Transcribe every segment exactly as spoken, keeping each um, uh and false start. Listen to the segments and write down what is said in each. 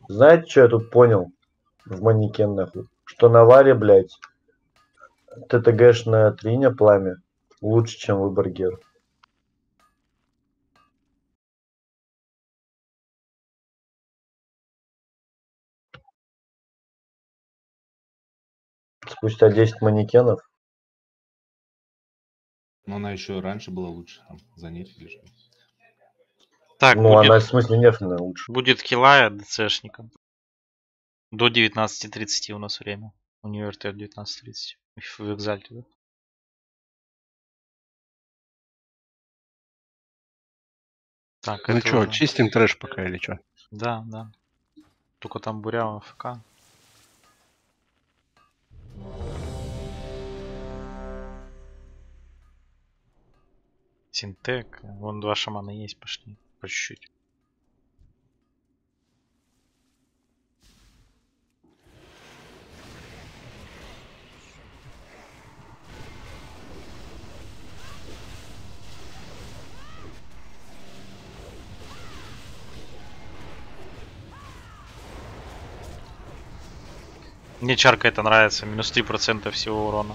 Знаете, что я тут понял? В манекен нахуй. Что на варе, блядь, ТТГшная триня пламя лучше, чем выборгер. Спустя десять манекенов. Но она еще раньше была лучше, там, за нефть или что. Так, Ну, будет, она в смысле нефтяная лучше. будет Килая ДЦшником. До девятнадцати тридцати у нас время. У нее РТ девятнадцать тридцать. В Экзальте, да? Так, Ну это что, уже... чистим трэш пока или что? Да, да. Только там буря АФК. Синтек. Вон два шамана есть, пошли. По чуть-чуть. Мне чарка это нравится. Минус три процента всего урона.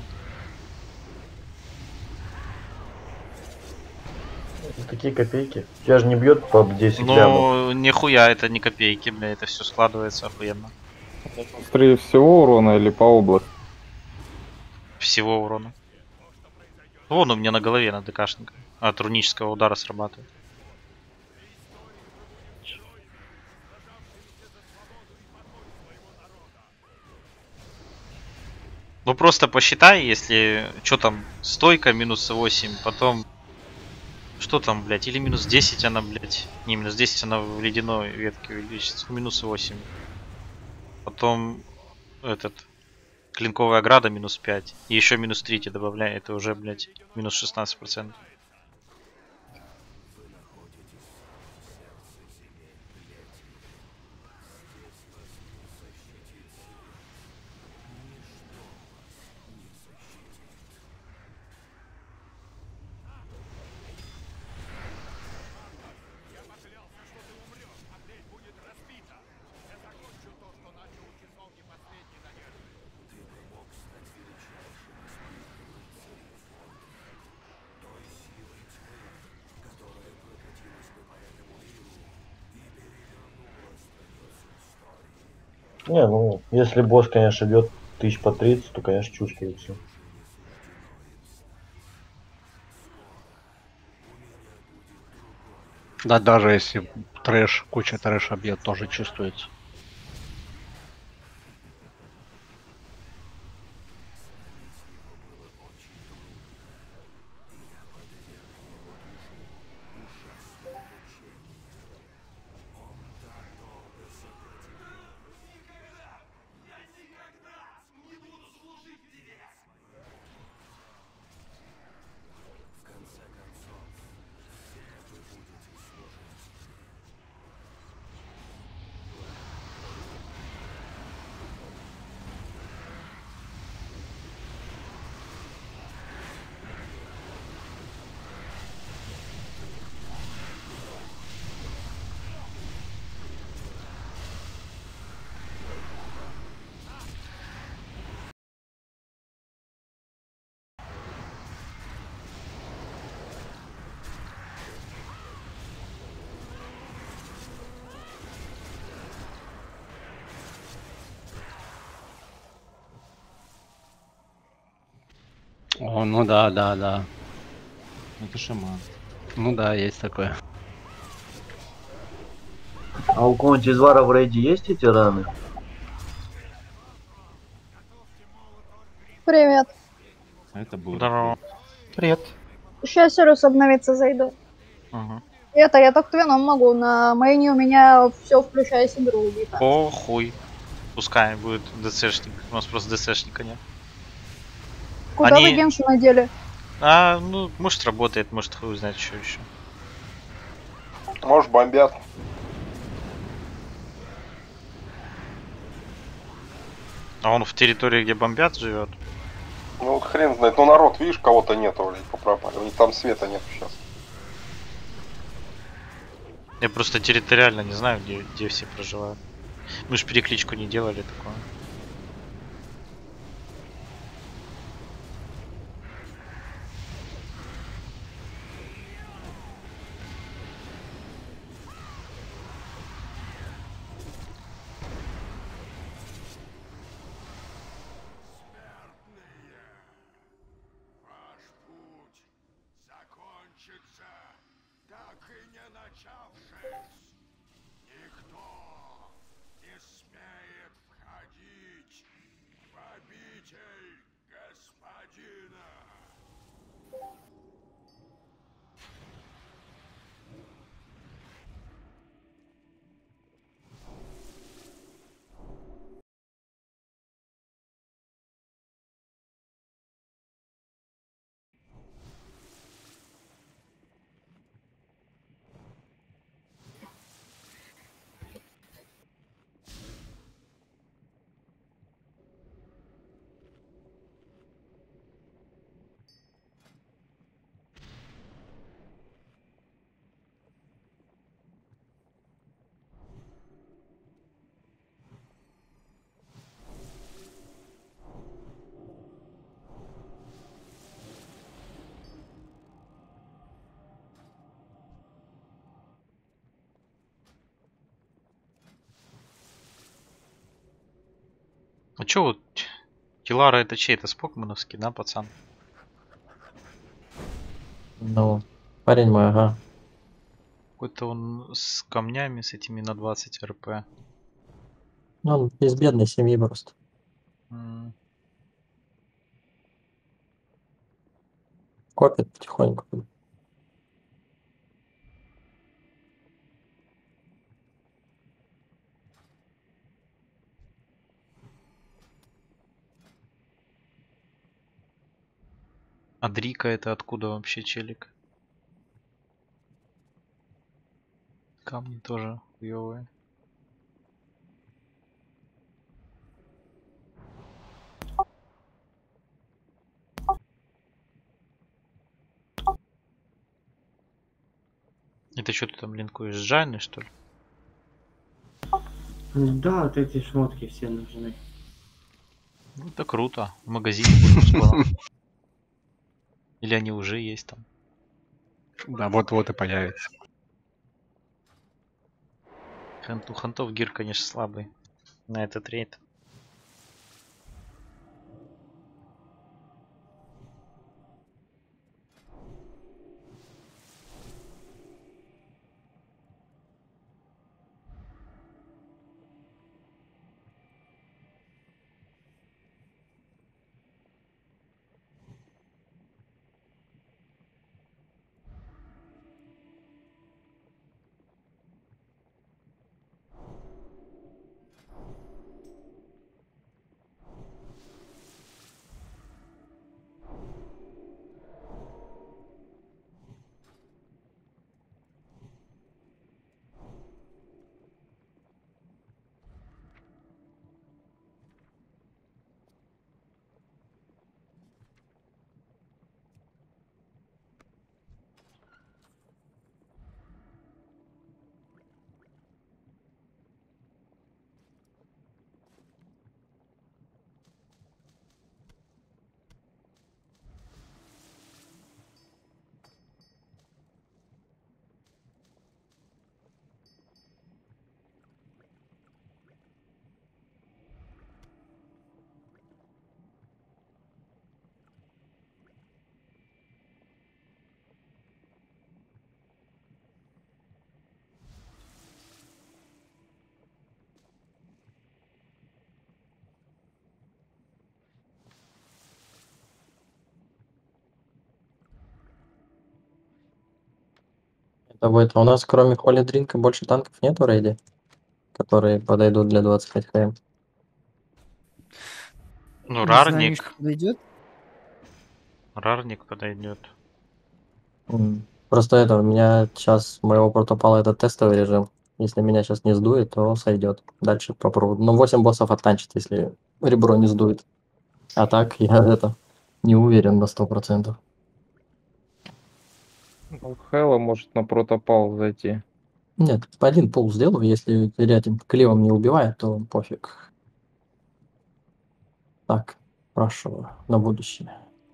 Какие копейки? Тебя же не бьет по десять лямов. Ну, нихуя, это не копейки, бля, это все складывается охуенно. Быстрее всего урона или по области? Всего урона. Вон у меня на голове на ДКшника. От рунического удара срабатывает. Ну просто посчитай, если что там, стойка минус восемь, потом что там, блядь, или минус десять она, блядь, не, минус десять она в ледяной ветке увеличится, минус восемь. Потом этот, клинковая ограда минус пять, и еще минус три тебе добавляй, это уже, блядь, минус шестнадцать процентов. Не, ну, если босс, конечно, бьет тысяч по тридцать, то, конечно, чувствуется. Да даже если трэш, куча трэша бьет, тоже чувствуется. О, ну да, да, да. Это шаман. Ну да, есть такое. А у кого-нибудь из вара в рейде есть эти раны? Привет. А это будет. Здорово. Привет. Сейчас Сирус обновится, зайду. Угу. Это, я так твином могу. На мейне у меня все, включая игру, убито. Похуй. Пускай будет ДЦшник. У нас просто ДЦшника нет. Куда они- вы Геншу надели? А, ну, может работает, может хуй знает что еще. Может, бомбят. А он в территории, где бомбят, живет. Ну вот хрен знает. Ну народ, видишь, кого-то нету, блядь, попропали. У них там света нет сейчас. Я просто территориально не знаю, где, где все проживают. Мы же перекличку не делали такое. А чё вот Килара это чей? Это спокмановский, да, пацан? Ну, парень мой, ага. Какой-то он с камнями, с этими на двадцать РП. Ну, он из бедной семьи просто. М. Копит потихоньку. А Дрика это откуда вообще челик? Камни тоже хуёвые. Это что ты там линкуешь? С Джайной, что ли? Да, вот эти шмотки все нужны. Ну это круто. В магазине будем скоро. Или они уже есть там? Да, вот-вот и появится. Хант- У хантов гир, конечно, слабый на этот рейд. Это будет. А у нас кроме Холли Дринка больше танков нет в рейде, которые подойдут для двадцать пять км. Ну, Не знаю, рарник. Мишка подойдет. Рарник подойдет. М. Просто это, у меня сейчас моего протопала это тестовый режим. Если меня сейчас не сдует, то сойдет. Дальше попробую. Ну, восемь боссов оттанчит, если ребро не сдует. А так я это не уверен на сто процентов. Ну, Хэлла может на протопал зайти. Нет, один пул сделаю, если рядом кливом не убивает, то пофиг. Так, прошу, на будущее.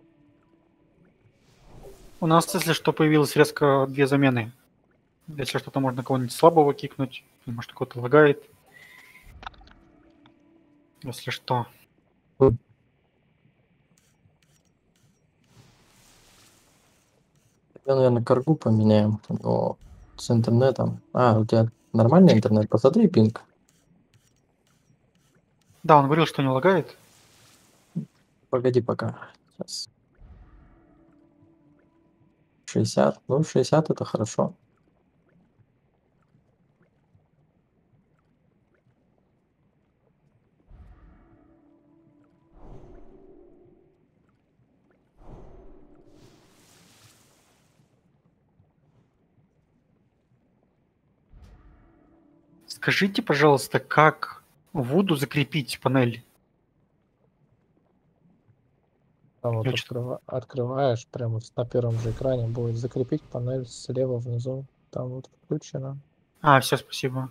У нас, если что, появилось резко две замены. Если что-то можно кого-нибудь слабого кикнуть, или, может, кто-то лагает. Если что. Я, наверное, каргу поменяем, но с интернетом. А, у тебя нормальный интернет? Посмотри пинг. Да, он говорил, что не лагает. Погоди пока. Сейчас. шестьдесят. Ну, шестьдесят это хорошо. Скажите, пожалуйста, как Вуду закрепить панель? Там вот Я чё-то- открыва- открываешь, прямо вот на первом же экране будет закрепить панель слева внизу. Там вот включено. А, все, спасибо.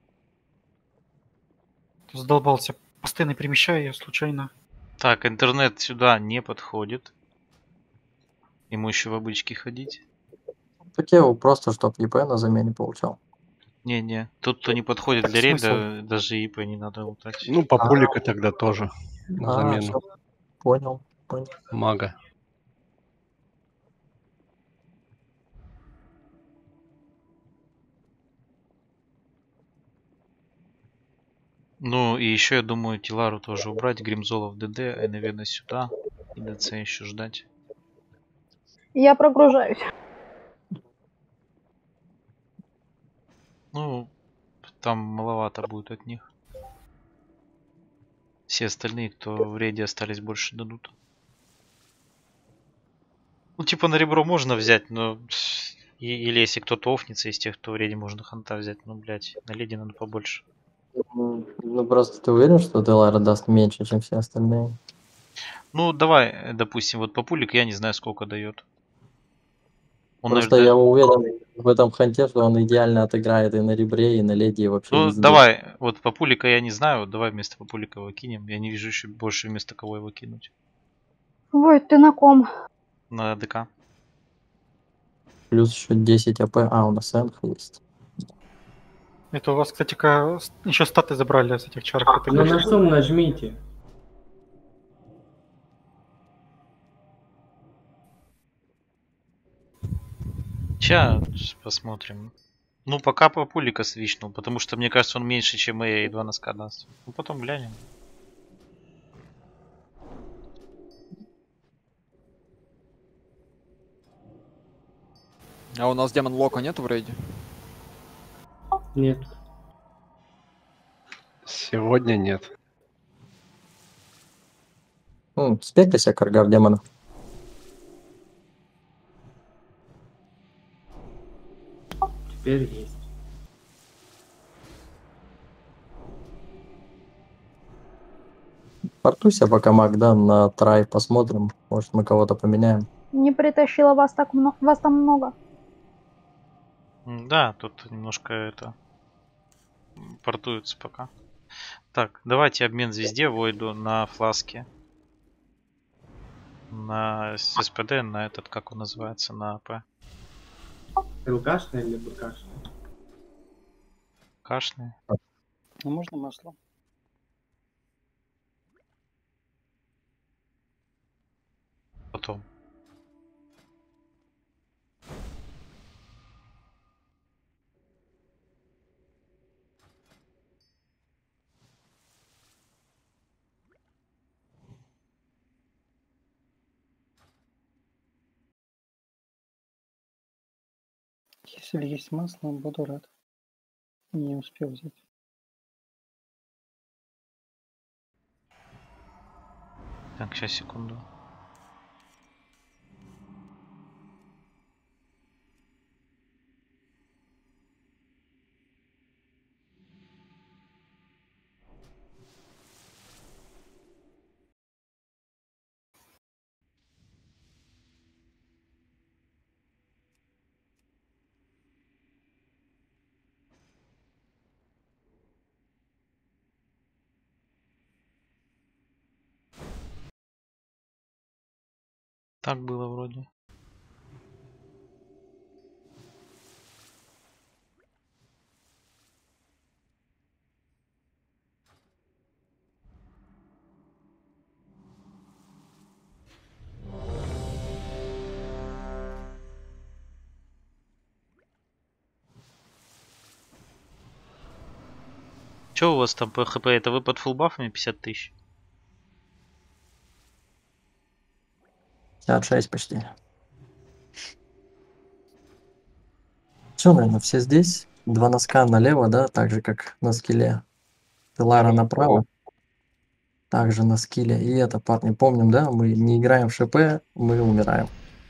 Задолбался. Постоянно перемещаю ее случайно. Так, интернет сюда не подходит. Ему еще в обычке ходить. Так я его просто, чтоб ИП на замене получал. Не-не, тот, кто не подходит Так для смысл? рейда, даже ИП не надо лутать. Ну, папулика тогда тоже на А, замену всё. Понял, понял. мага. Ну и еще я думаю Тилару тоже убрать, Гримзола в ДД, и наверное сюда. И ДЦ еще ждать. Я прогружаюсь. Ну, там маловато будет от них. Все остальные, кто в рейде остались, больше дадут. Ну, типа на ребро можно взять, но... и- Или если кто-то офнится из тех, кто в рейде, можно ханта взять. Ну, блядь, на леди надо побольше. М, Ну, просто ты уверен, что Делара даст меньше, чем все остальные? Ну, давай, э, допустим, вот папулик я не знаю, сколько дает. Он, Просто наверное, я уверен в этом ханте, что он идеально отыграет и на ребре, и на леди, и вообще ну, везде. давай, вот папулика я не знаю, вот давай вместо папулика его кинем. Я не вижу еще больше вместо кого его кинуть. Ой, ты на ком? На ДК. Плюс еще десять АП. А, у нас энх есть. Это у вас, кстати, еще статы забрали с этих чар. Это На как- носом нажмите. Сейчас посмотрим. Ну, пока папулика свичнул, потому что мне кажется, он меньше, чем я, и два носка даст. Ну, потом глянем. А у нас демон лока нету в рейде? Нет. Сегодня нет. Ну, спектайся, каргар демона. Теперь есть. Портуйся пока маг, да, на трай посмотрим. Может, мы кого-то поменяем. Не притащила вас так много. Вас там много. М, Да, тут немножко это... м, портуется пока. Так, давайте обмен звезде Войду на фласки. На с- СПД, на этот, как он называется, на АП. ЛКшный или БКшный? Кашный. Ну, можно масло. Потом. Если есть масло, буду рад. Не успел взять. Так, сейчас, секунду. Так было вроде. Че у вас там по хп? Это вы под фулбафами пятьдесят тысяч? пятьдесят шесть почти. Все, наверное, все здесь. Два носка налево, да, так же, как на скилле. Пилара направо. Также на скилле. И это, парни, помним, да, мы не играем в ШП, мы умираем.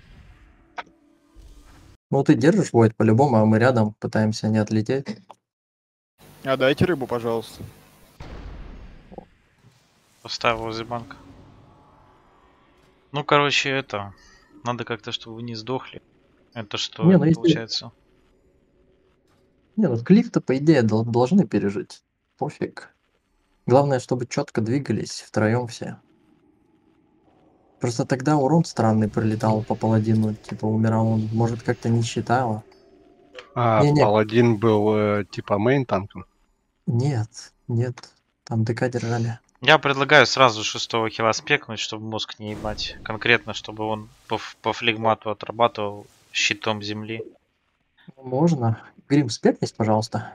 Ну, ты держишь Войд по-любому, а мы рядом пытаемся не отлететь. А дайте рыбу, пожалуйста. Поставил возле банка. Ну, короче, это... Надо как-то, чтобы вы не сдохли. Это что, Не, ну если- получается? Не, ну клиф-то, по идее, дол- должны пережить. Пофиг. Главное, чтобы четко двигались втроем все. Просто тогда урон странный прилетал по паладину, типа умирал он, может, как-то не считало. А Не-не. паладин был э, типа мейн танком. Нет, нет, там ДК держали. Я предлагаю сразу шестого хила спекнуть, чтобы мозг не ебать. Конкретно, чтобы он по, ф- по флегмату отрабатывал щитом земли. Можно. Грим, спекнись, пожалуйста.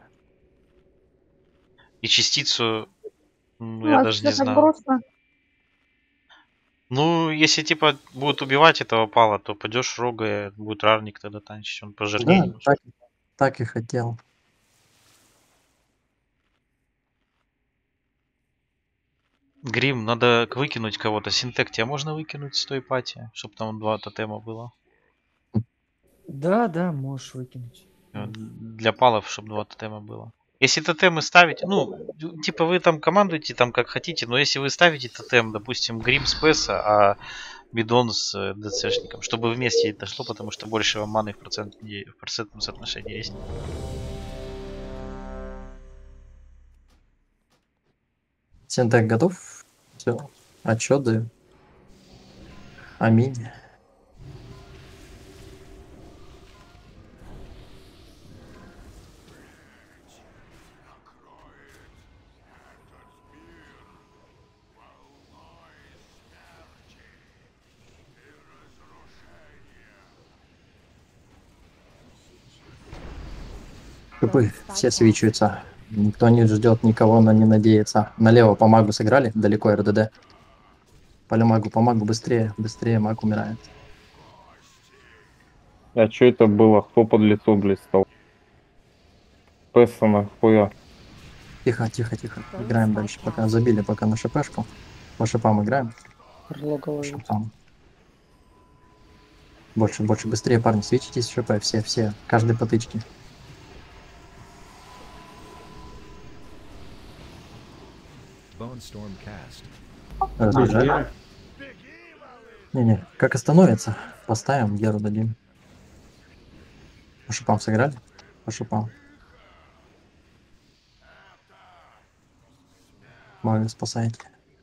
И частицу... Ну, Ну, я а даже всё не так знаю. грустно. Ну, если типа будут убивать этого пала, то пойдешь рогая, будет рарник тогда танчить, он пожирнее Да, немножко. так, так и хотел. Грим, надо к- выкинуть кого-то. Синтек тебя можно выкинуть с той пати, чтобы там два тотема было? Да, да, можешь выкинуть. Э, Для палов, чтобы два тотема было. Если тотемы ставите, ну, д- типа вы там командуете там как хотите, но если вы ставите тотем, допустим, Грим с Песа, а Бидон с э, ДЦшником, чтобы вместе это шло, потому что больше вам маны в, процент, в процентном соотношении есть. Синтек готов? Все. Отчеты. Аминь. Шипы все свечаются. Никто не ждет, никого на не надеется. Налево по магу сыграли, далеко РДД. Поле магу, по магу быстрее, быстрее маг умирает. А что это было? Кто под лицо блистал? Песса нахуя? Тихо, тихо, тихо. Играем дальше, пока забили пока на шипешку. По шипам играем. По шипам. Больше, больше, быстрее, парни, свечитесь в шипе, все, все. Каждой потычки. Разбежали. Не-не, как остановится, поставим, Геру дадим. По шипам сыграли? По шипам. Мага спасайте.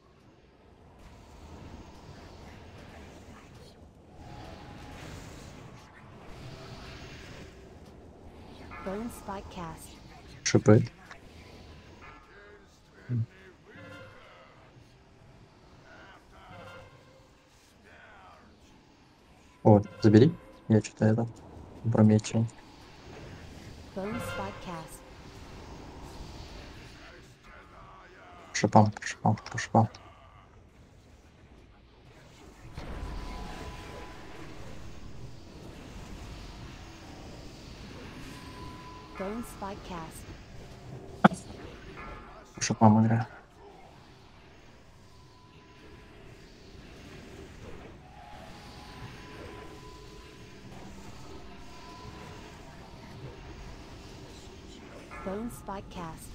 Шипы. О, забери. Я что-то это промечил. По шипам, по шипам, по шипам. По шипам играю. Bone spike cast.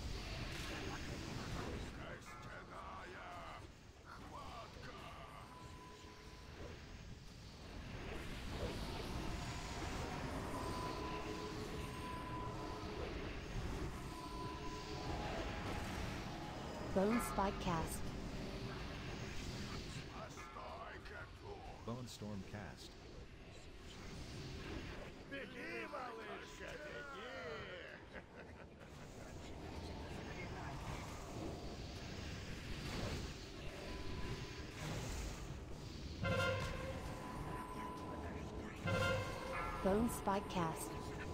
Bone spike cast. Bone Spike Cast.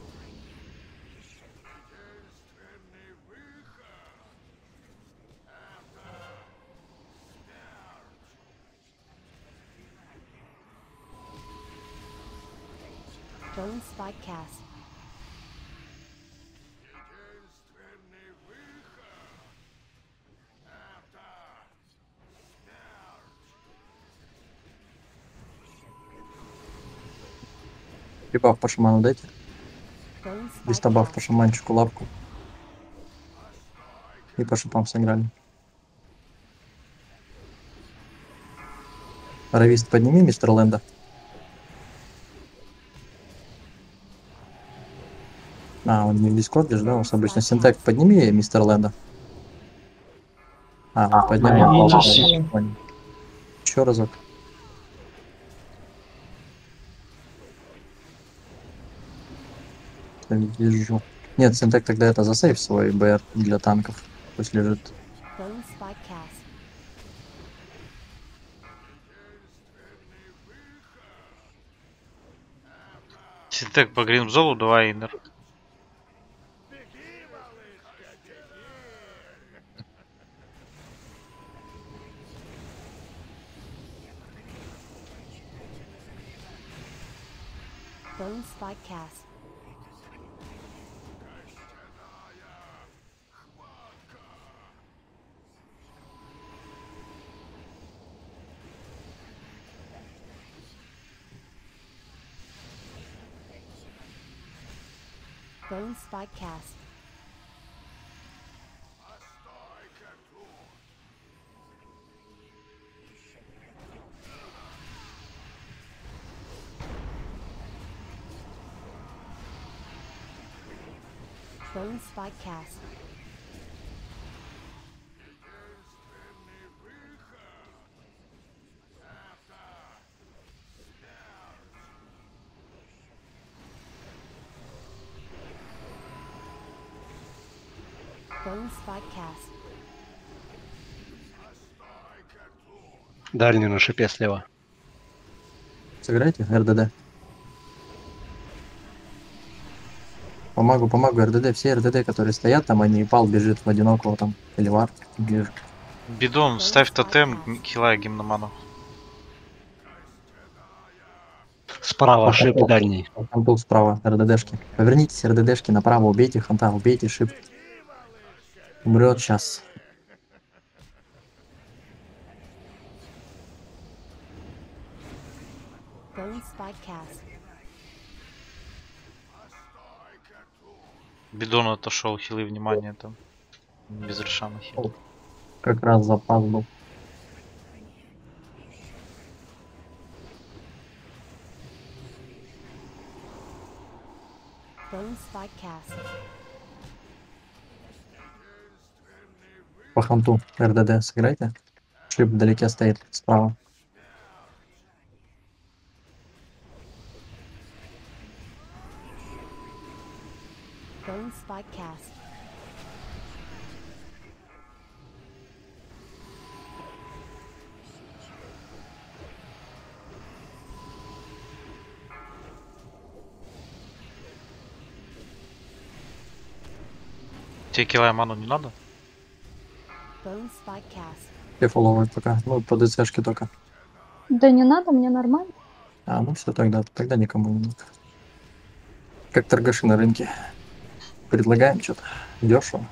Bone Spike Cast. Прибав по шаману дайте. Bone Spike Дистобаф Cast. по шаманчику лапку. И по шипам сыграли. Равист, подними мистер Лэнда. А, он не в дискорде же, да? У нас обычно синтек. Подними мистер Лэнда. А, он поднял. Еще разок. Вижу. Нет, синтек тогда это засейв свой БР для танков. Пусть лежит. Bone Spike Cast. Синтек по Гримзолу, давай иннер. Bone Spike Cast. Bone Spike Cast. Bone Spike Cast. Bone Spike Cast. Дальний на шипе слева. Сыграйте РДД. Помогу, помогу, РДД. Все РДД, которые стоят там, они пал бежит в одинокого там. Или вар бежит. Бидон, ставь тотем, хилая гимноману. Справа шип дальний. Там был справа, РДДшки. Повернитесь, РДДшки направо, убейте ханта, убейте шип. Умрет сейчас. Bone Spike Cast. Бидон отошел, хилы внимание там. Без решана хил. Как раз запас был. Bone Spike Cast. По ханту РДД сыграйте. Шип вдалеке стоит справа. Bone Spike Cast. Тебе килая ману не надо? Bone Spike Cast. Все фолловые пока. Ну, по ДЦшке только. Да не надо, мне нормально. А, ну все тогда. Тогда никому не надо. Как торгаши на рынке. Предлагаем что-то. Дешево.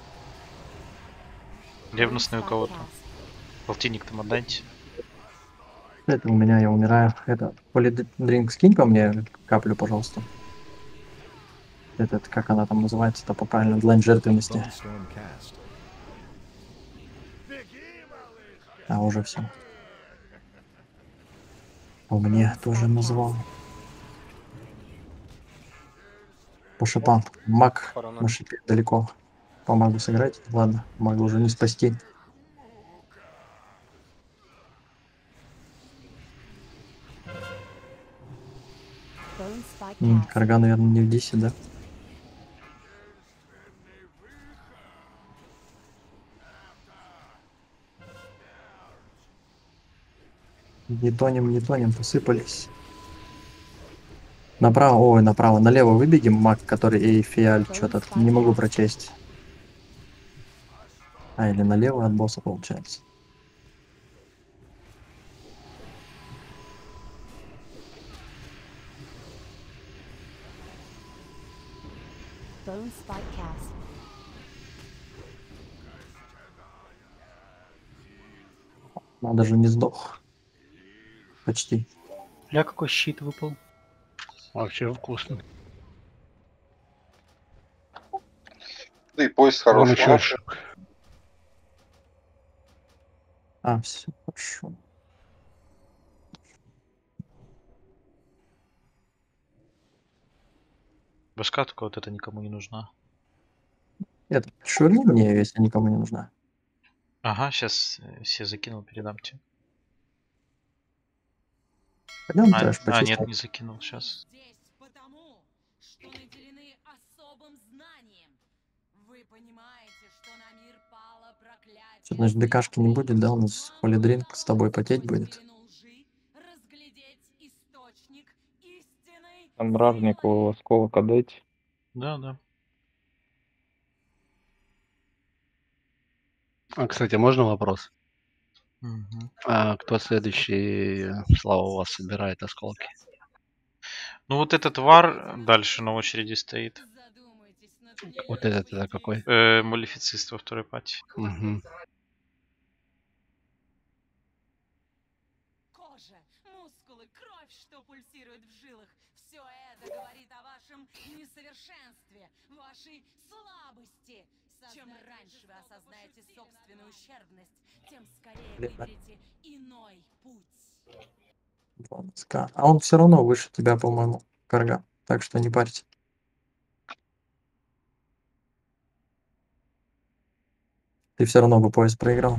Ревностный у кого-то. Полтинник там отдайте. Это у меня, я умираю. Это, полидринк скинь по мне каплю, пожалуйста. Этот, как она там называется-то по-правильно, длань жертвенности. А, уже все. У меня тоже назвал. По шипам. Маг на шипе далеко. По магу сыграть? Ладно, мага уже не спасти. М, Карга, наверное, не в дисе, да? Не тонем, не тонем, посыпались. Направо, ой, направо, налево выбегем, маг, который Эйфиаль, что-то не могу прочесть. А, или налево от босса получается. Bone Spot Cast. Надо же не сдох. Почти. Ля, какой щит выпал. Вообще вкусно. Да и поезд Вон хороший. еще Ну, шаг. А, все, хорошо. Башка только вот это никому не нужна. Это швырни мне, если никому не нужна. Ага, сейчас все закинул, передам тебе. Пойдем А, трэш а, почистим. нет, не закинул, сейчас. Что, значит, ДКшки не будет, да? У нас холидринг с тобой потеть будет. Там ражнику осколок отдайте. Да, да. А, кстати, можно вопрос? Мгм. А кто следующий, Слава, у вас собирает осколки? Ну вот этот вар дальше на очереди стоит. Вот этот это какой? Э, Малефицист во второй пати. Угу. Кожа, мускулы, кровь, что пульсирует в жилах. Все это говорит о вашем несовершенстве, вашей слабости. Чем раньше вы осознаете собственную ущербность, тем скорее выберете иной путь. двадцать ка. А он все равно выше тебя, по-моему, Карга. Так что не парься. Ты все равно бы поезд проиграл.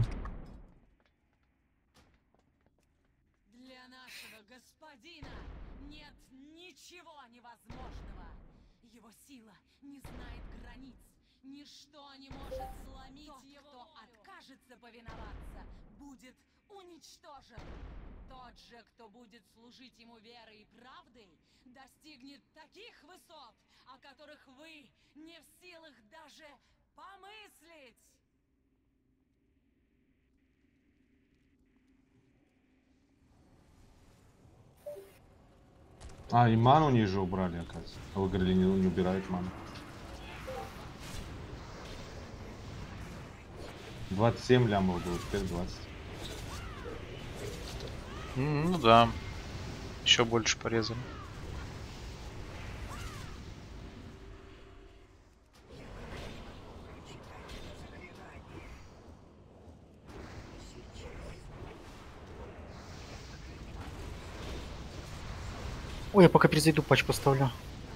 Для нашего господина нет ничего невозможного. Его сила не знает границ. Ничто не может сломить Тот, его кто волю. Откажется повиноваться, будет уничтожен. Тот же, кто будет служить ему верой и правдой, достигнет таких высот, о которых вы не в силах даже помыслить. А, и ману ниже убрали, оказывается. А вы говорили, не, не убирают ману. двадцать семь лямов было, теперь двадцать. М, Ну да. Еще больше порезали. Ой, я пока перезайду, патч поставлю.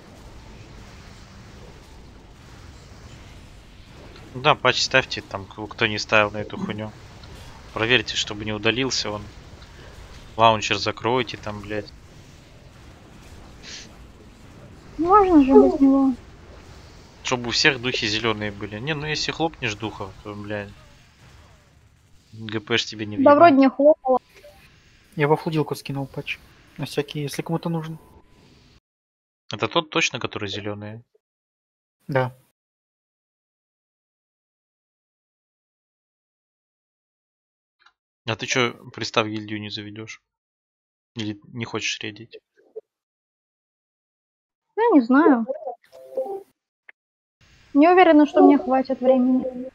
Да, патч ставьте, там кто не ставил на эту хуйню. Проверьте, чтобы не удалился он. Лаунчер закройте там, блядь. Можно же без него. Чтобы у всех духи зеленые были. Не, ну если хлопнешь духов, то, блядь. ГПш тебе не Да въебать. вроде не хлопало. Я во флудилку скинул патч. На всякий, если кому-то нужен. Это тот точно, который зеленые. Да. А ты чё, пристав гильдию не заведешь? Или не хочешь редить? Я не знаю. Не уверена, что мне хватит времени.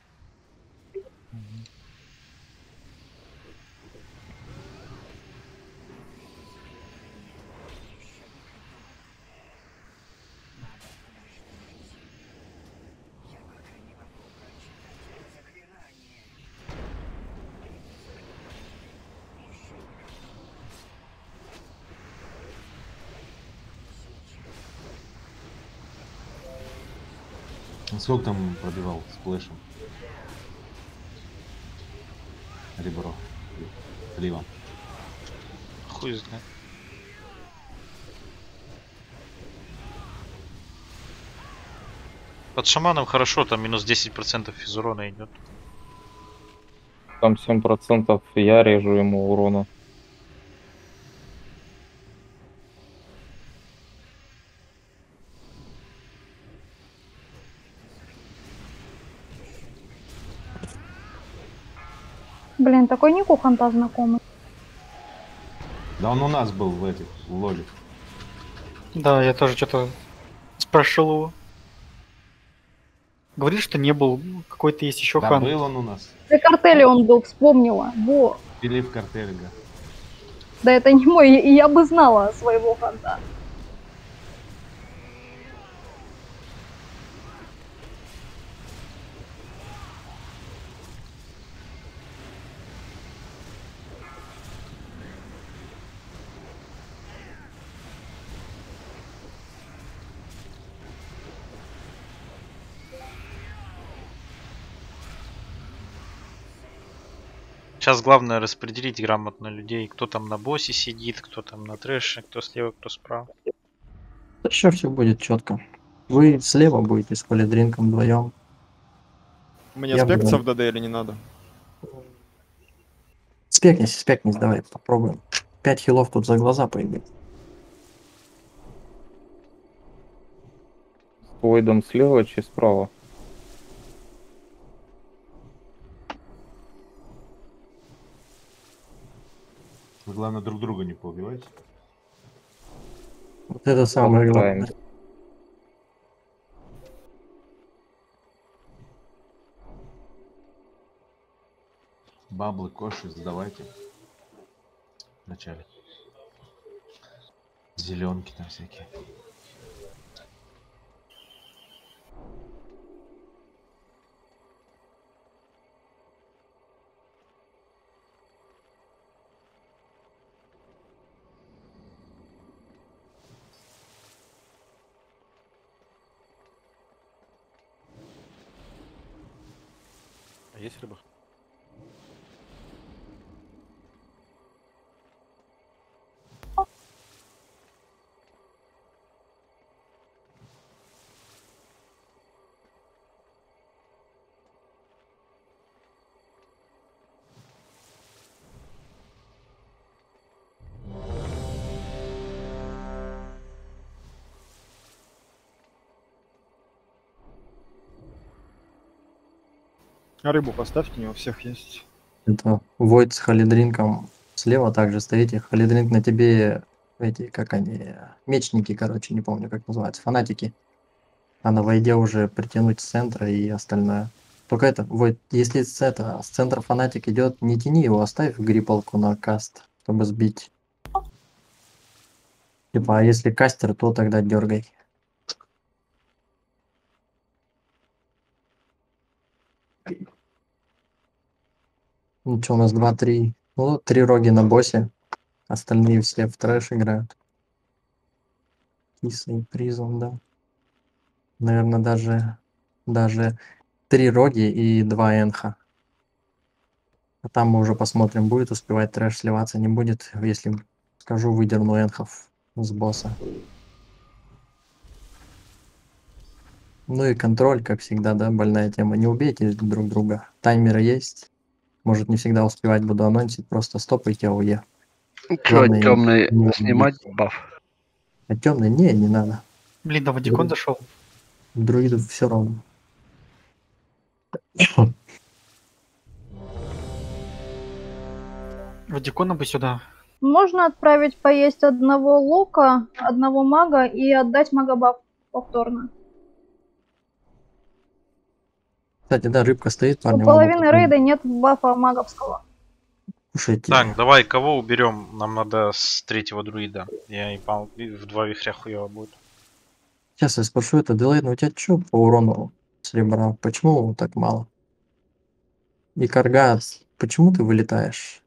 Сколько там пробивал с флешем? Ребро. Лево. Хуй знает. Под шаманом хорошо, там минус десять процентов из урона идет. Там семь процентов я режу ему урона. Блин, такой ник у Ханта знакомый. Да он у нас был в этих, в лоле. Да, я тоже что-то спрашивал его. Говорит, что не был. Какой-то есть еще Да хан. был он у нас. При картеле он был, вспомнила. Во. Филипп Картельга. Да это не мой, и я бы знала своего Ханта. Сейчас главное распределить грамотно людей, кто там на боссе сидит, кто там на трэше, кто слева, кто справа. Сейчас все будет четко. Вы слева будете с Холидринком вдвоем. Мне Я спекться буду- в ДД или не надо? Спекнись, спекнись, давай попробуем. Пять хилов тут за глаза поебать. С Войдом слева, чи справа? Вы, главное, друг друга не поубивайте. Вот это самое главное. Постараемся. Баблы, коши сдавайте. Вначале. Зеленки там всякие. А есть рыба? А рыбу поставьте, не у всех есть. Это Войд с Холидринком слева также стоите. Холидринк на тебе эти, как они, мечники, короче, не помню, как называется, фанатики. А на Войде уже притянуть с центра и остальное. Только это, Войд, если с, это, с центра фанатик идет, не тяни его, оставь гриппалку на каст, чтобы сбить. Типа, а если кастер, то тогда дергай. Ну что, у нас два-три. Ну, три роги на боссе. Остальные все в трэш играют. Киса и призм, да. Наверное, даже, даже три роги и два энха. А там мы уже посмотрим, будет успевать трэш сливаться, не будет. Если скажу, выдерну энхов с босса. Ну и контроль, как всегда, да, больная тема. Не убейте друг друга. Таймеры есть. Может, не всегда успевать буду анонсить, просто стопайте АОЕ. Что, Главное, темный не снимать убить. баф? А темный? Не, не надо. Блин, да Вадикон зашел. Друидов все равно. Вадикона бы сюда. Можно отправить поесть одного лока, одного мага и отдать мага-баф повторно. Кстати, да, рыбка стоит, парни. У вон половины вот, рейда нет бафа маговского. Кушайте. Так, давай кого уберем? Нам надо с третьего друида. Я и пал в два вихря хуево будет. Сейчас я спрошу это, Делейн, у тебя что по урону серебра? Почему так мало? И Карга, почему ты вылетаешь?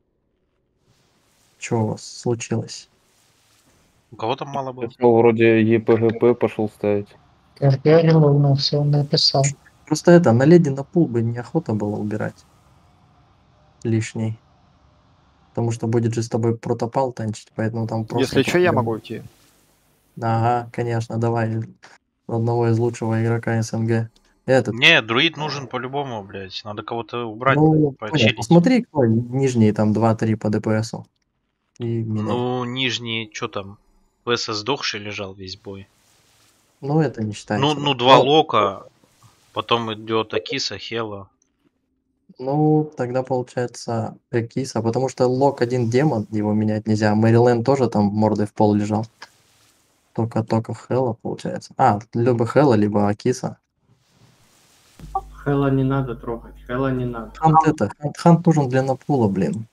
Что у вас случилось? У кого там мало было? Ну, вроде ЕПГП пошел ставить. Карга ровно все написал. Просто это, на леди на пул бы неохота было убирать. Лишний. Потому что будет же с тобой протопал танчить, поэтому там просто... Если что, я могу уйти. Ага, конечно, давай. одного из лучшего игрока СНГ. Этот. Не, друид нужен по-любому, блядь. Надо кого-то убрать, Ну, блядь, понял. почилить. Посмотри, кто нижний там два-три по ДПСу. И меняй. Ну, нижний, что там? Веса сдохший лежал весь бой. Ну, это не считается. Ну, да. ну два Ну, лока, потом идет Акиса, Хела. Ну, тогда получается Экиса, потому что Лок один демон, его менять нельзя. Мэриленд тоже там мордой в пол лежал. Только только Хела получается. А, либо Хела, либо Акиса. Хэла не надо трогать, Хэла не надо. Хант это, хант, хант нужен для напула, блин.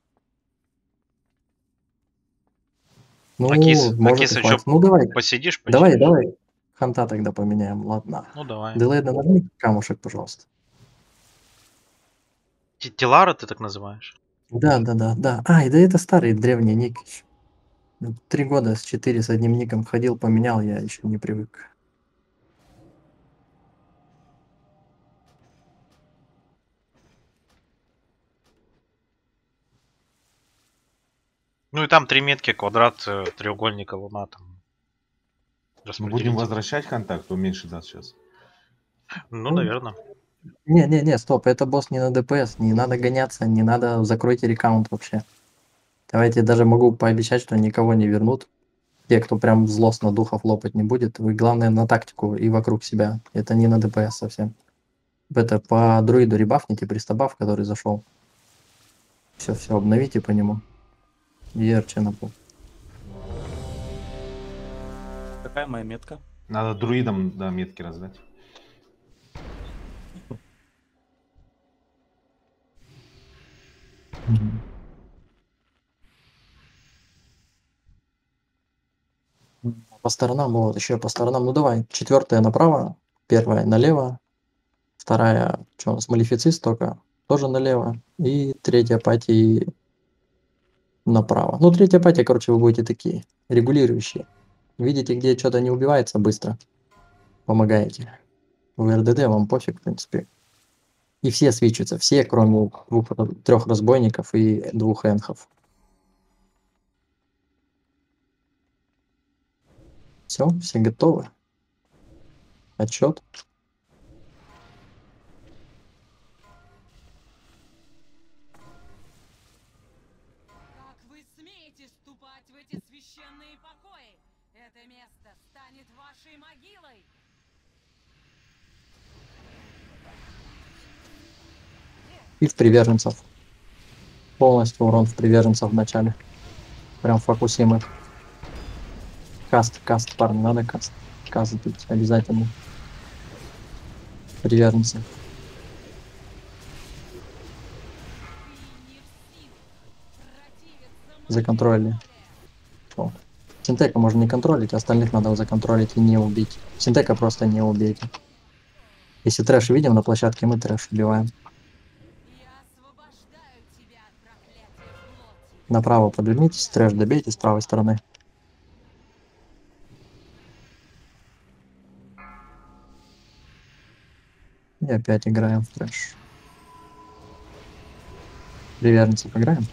Ну, Акис, может и Акиса хватит. что, Ну, давай, посидишь? давай, почилишь? давай. Ханта тогда поменяем, ладно. Ну, давай. Дилейда нажми камушек, пожалуйста. Т- Тилара ты так называешь? Да, да, да, да. А, и да это старый древний ник. ещё. Три года с четыре с одним ником ходил, поменял, я еще не привык. Ну и там три метки, квадрат, э, треугольника, луна там. Мы Распределить. будем возвращать контакт, он меньше даст сейчас. Ну, Ну, наверное. Не-не-не, стоп, это босс не на ДПС, не надо гоняться, не надо, закройте рекаунт вообще. Давайте даже могу пообещать, что никого не вернут. Те, кто прям злостно духов лопать не будет, вы главное на тактику и вокруг себя. Это не на ДПС совсем. Это по друиду ребафните пристабаф, который зашел. Все-все, обновите по нему. И РЧ на пол. Какая моя метка? Надо друидам, да, метки раздать. По сторонам, вот, еще по сторонам. Ну давай, четвертая направо, первая налево, вторая, что у нас, Малефицист только, тоже налево, и третья пати направо. Ну, третья пати, короче, вы будете такие, регулирующие. Видите, где что-то не убивается быстро, помогаете. В РДД вам пофиг, в принципе. И все свечатся, все, кроме двух, трех разбойников и двух энхов. Все, все готовы. Отчет. Как вы смеете ступать в эти священные покои? Это место станет вашей могилой. И в приверженцев. Полностью урон в приверженцев в начале. Прям фокусим их. Каст, каст, парни, надо каст. Каст быть обязательно. Приверженцы. Законтролили. О. Синтека можно не контролить, остальных надо законтролить и не убить. Синтека просто не убейте. Если трэш видим на площадке, мы трэш убиваем. Направо подвернитесь, трэш добейте с правой стороны. И опять играем в трэш. Приверженцев играем.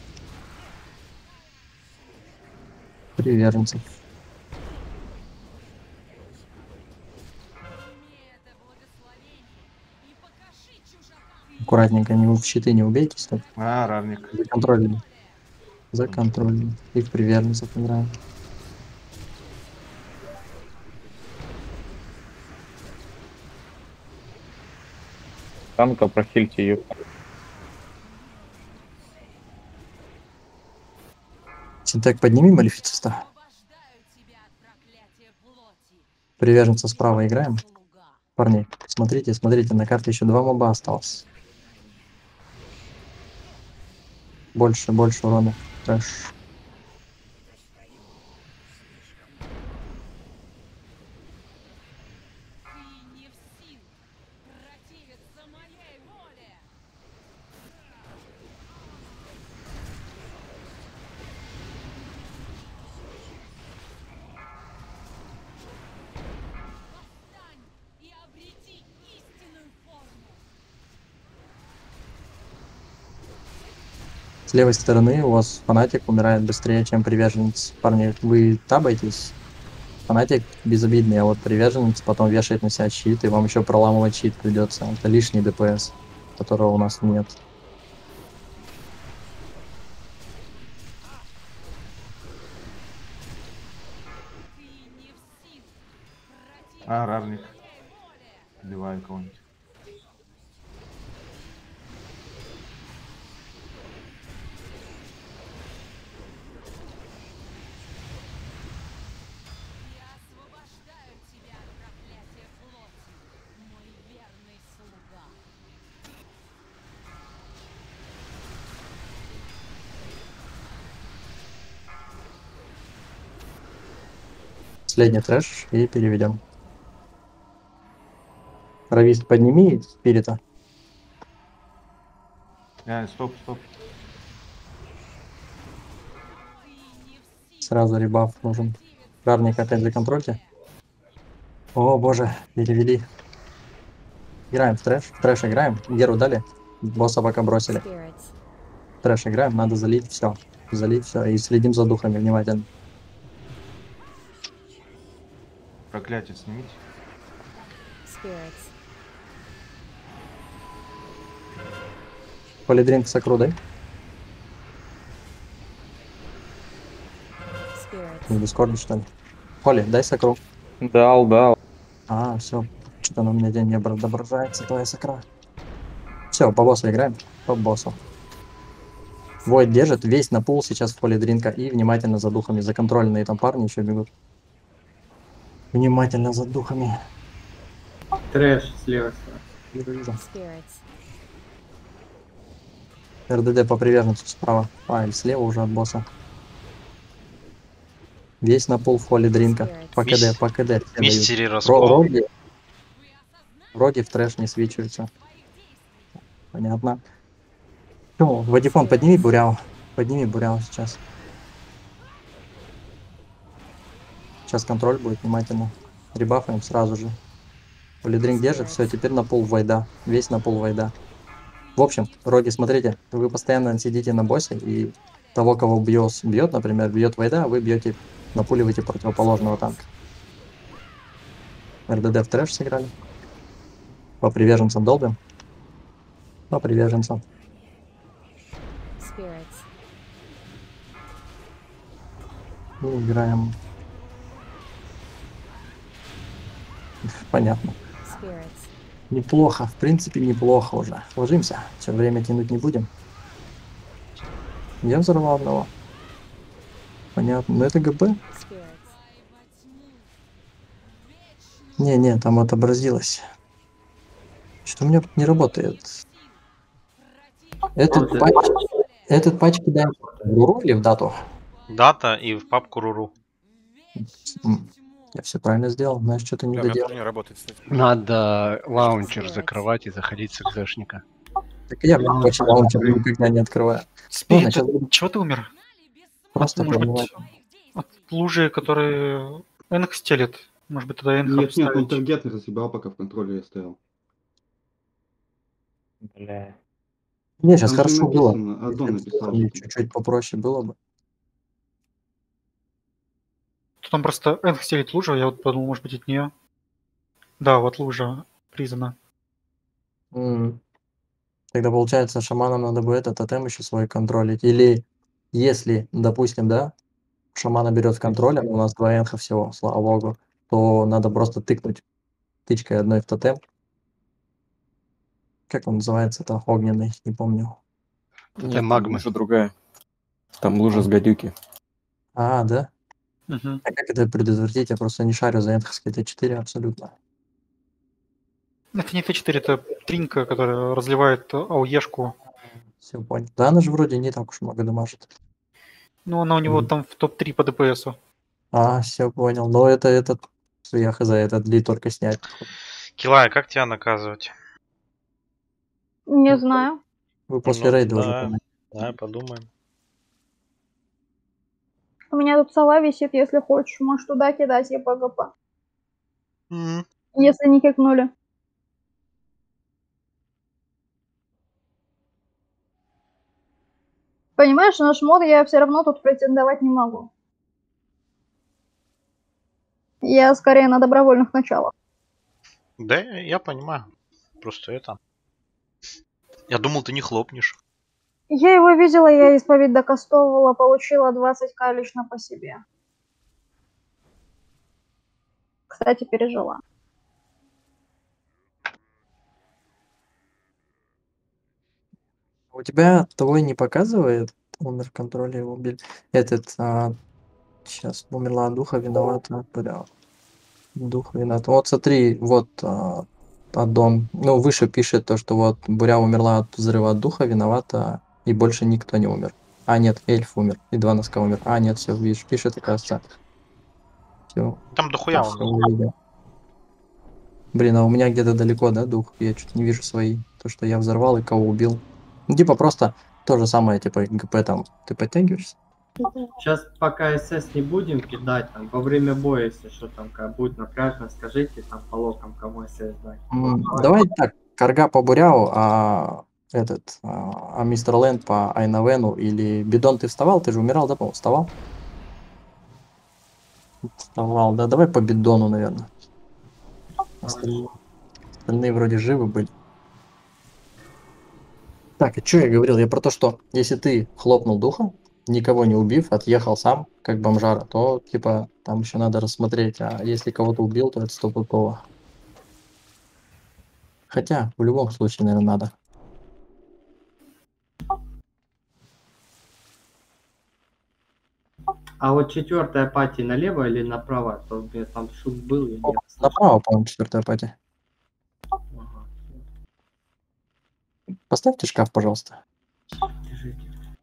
Приверженцев. Аккуратненько, не в щиты не убейтесь. Так. А, равник. Законтролили. Законтролили. И в приверженцев играем. Танка, прохильте ее. Синтек, подними Малефициста. Приверженца справа играем. Парни, смотрите, смотрите, на карте еще два моба осталось. Больше, больше урона. Трэш. С левой стороны у вас фанатик умирает быстрее, чем приверженец. Парни, вы табаетесь. фанатик безобидный, а вот приверженец потом вешает на себя щит, и вам еще проламывать щит придется. Это лишний ДПС, которого у нас нет. А, равник. Убиваю кого-нибудь. Последний трэш и переведем. Равист, подними спирита. А, стоп, стоп. Сразу ребаф нужен. Гарник опять законтрольте. О боже, перевели. Играем в трэш. В трэш играем. Геру дали. Босса пока бросили. В трэш играем, надо залить все. Залить все. И следим за духами внимательно. Проклятие снимите. Полидринк с окрудой. В дискорде что ли? Поли, дай сокру. Дал, дал. А, все. Что-то на меня день не отображается, твоя сокра. Все, по боссу играем. По боссу. Войд держит, весь на пул сейчас в поле дринка. И внимательно за духами. Законтрольные там парни еще бегут. Внимательно за духами. Трэш слева. Вижу, вижу. РДД по приверженцу справа. А, или слева уже от босса. Весь на пол в холле дринка. По КД, по КД. Мистери раскол. Вроде, вроде в трэш не свечивается. Понятно. Ну, Вадифон, подними буряу. Подними буряу сейчас. Сейчас контроль будет, внимательно. Ребафаем сразу же. Полидринг держит, все, теперь на пол вайда. Весь на пол вайда. В общем, Роди, смотрите, вы постоянно сидите на боссе, и того, кого бьет, бьет, например, бьет вайда, а вы бьете, напуливаете противоположного танка. РДД в трэш сыграли. По приверженцам долбим. По приверженцам. И играем. Понятно. Неплохо, в принципе, неплохо уже. Ложимся, все время тянуть не будем. Я взорвал одного. Понятно, но это ГБ? Не-не, там отобразилось. Что у меня не работает? Этот патч, этот патч кидаем в Руру или в дату? Дата и в папку Руру. Я все правильно сделал, знаешь, что-то не доделал. не работает, кстати. Надо лаунчер закрывать и заходить с экзешника. Так я очень лаунчер никогда не открываю. Спирит, Ну, сейчас... чего ты умер? Просто Может понимаю. быть, от лужи, которые Энх стелит. Может быть, тогда Энх Нет, нет, он обставить. таргет не разъебал, пока в контроле я стоял. Бля. Не, сейчас Там же хорошо было. написано, Аддон написал. Если чуть-чуть попроще было бы. Там просто Энх стелит лужу, я вот подумал, может быть, от нее. Да, вот лужа признана. М. Тогда получается, шаманам надо бы этот тотем еще свой контролить. Или если, допустим, да, шамана берет в контроль, а у нас два энха всего, слава богу, то надо просто тыкнуть тычкой одной в тотем. Как он называется-то? Огненный, не помню. Это магма. Лужа другая. Там лужа с гадюки. А, да? Угу. А как это предотвратить? Я просто не шарю за энховской Т четыре абсолютно. Это не Т четыре, это тринка, которая разливает АОЕшку. Все понял. Да, она же вроде не так уж много дамажит. Ну, она у него Мгм. там в топ три по ДПСу. А, все понял. Но это этот, я хз, этот ли только снять. Килая, как тебя наказывать? Не знаю. Вы после Ну, рейда уже да, поняли. да, подумаем. У меня тут сова висит, если хочешь, можешь туда кидать, я ПГП. Мгм. Если не кикнули. Понимаешь, наш мод я все равно тут претендовать не могу. Я скорее на добровольных началах. Да, я понимаю. Просто это... Я думал, ты не хлопнешь. Я его видела, я исповедь докастовывала, получила двадцать ка лично по себе. Кстати, пережила. У тебя твой не показывает? Умер в контроле, его убили. Этот, а, сейчас умерла от духа, виновата. Бля. Дух виноват. Вот смотри, вот а, аддон. Ну, выше пишет то, что вот Буря умерла от взрыва от духа, виновата, и больше никто не умер. А, нет, эльф умер, и два носка умер. А, нет, все, видишь, пишет, оказывается. Все. Там дохуя Всё умер. увидел. Блин, а у меня где-то далеко, да, дух? Я чуть не вижу свои. То, что я взорвал и кого убил. Ну, типа просто то же самое, типа ГП там. Ты подтягиваешься? Сейчас пока СС не будем кидать, там, во время боя, если что там как будет напряжно, скажите там по локам, кому СС дать. М, Давай так, Карга по Буряу, а этот, а, а мистер Лэнд по Айнавену или Бидон, ты вставал? Ты же умирал, да, по-моему, вставал? Вставал, да, давай по Бидону, наверное. Остальные, остальные вроде живы были. Так, и что я говорил? Я про то, что если ты хлопнул духом, никого не убив, отъехал сам, как бомжара, то, типа, там еще надо рассмотреть, а если кого-то убил, то это стопудово. Хотя, в любом случае, наверное, надо. А вот четвертая пати налево или направо? То у меня там шум был. Я не Направо, по-моему, четвертая пати. Поставьте шкаф, пожалуйста. Держите.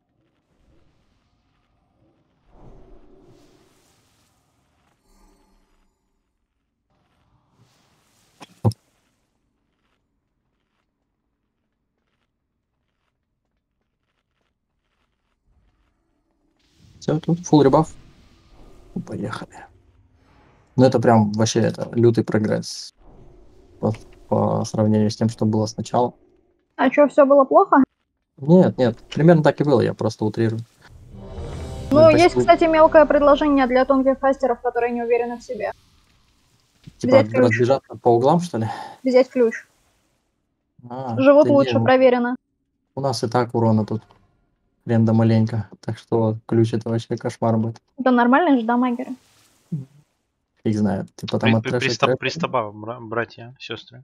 Все, тут full ребаф. Поехали. Ну это прям вообще это лютый прогресс по, по сравнению с тем, что было сначала. А что, все было плохо? Нет, нет, примерно так и было, я просто утрирую. Ну, почти- есть, кстати, мелкое предложение для тонких кастеров, которые не уверены в себе. Типа взять ключ. разбежаться по углам, что ли? Взять ключ. А, Живут да лучше, не, проверено. у нас и так урона тут ренда маленько, так что ключ это вообще кошмар будет. Это нормально же, да, магеры? Фиг знает, типа там При- от при- трэша к пристав- трэшу. Пристава, бра- братья, сестры.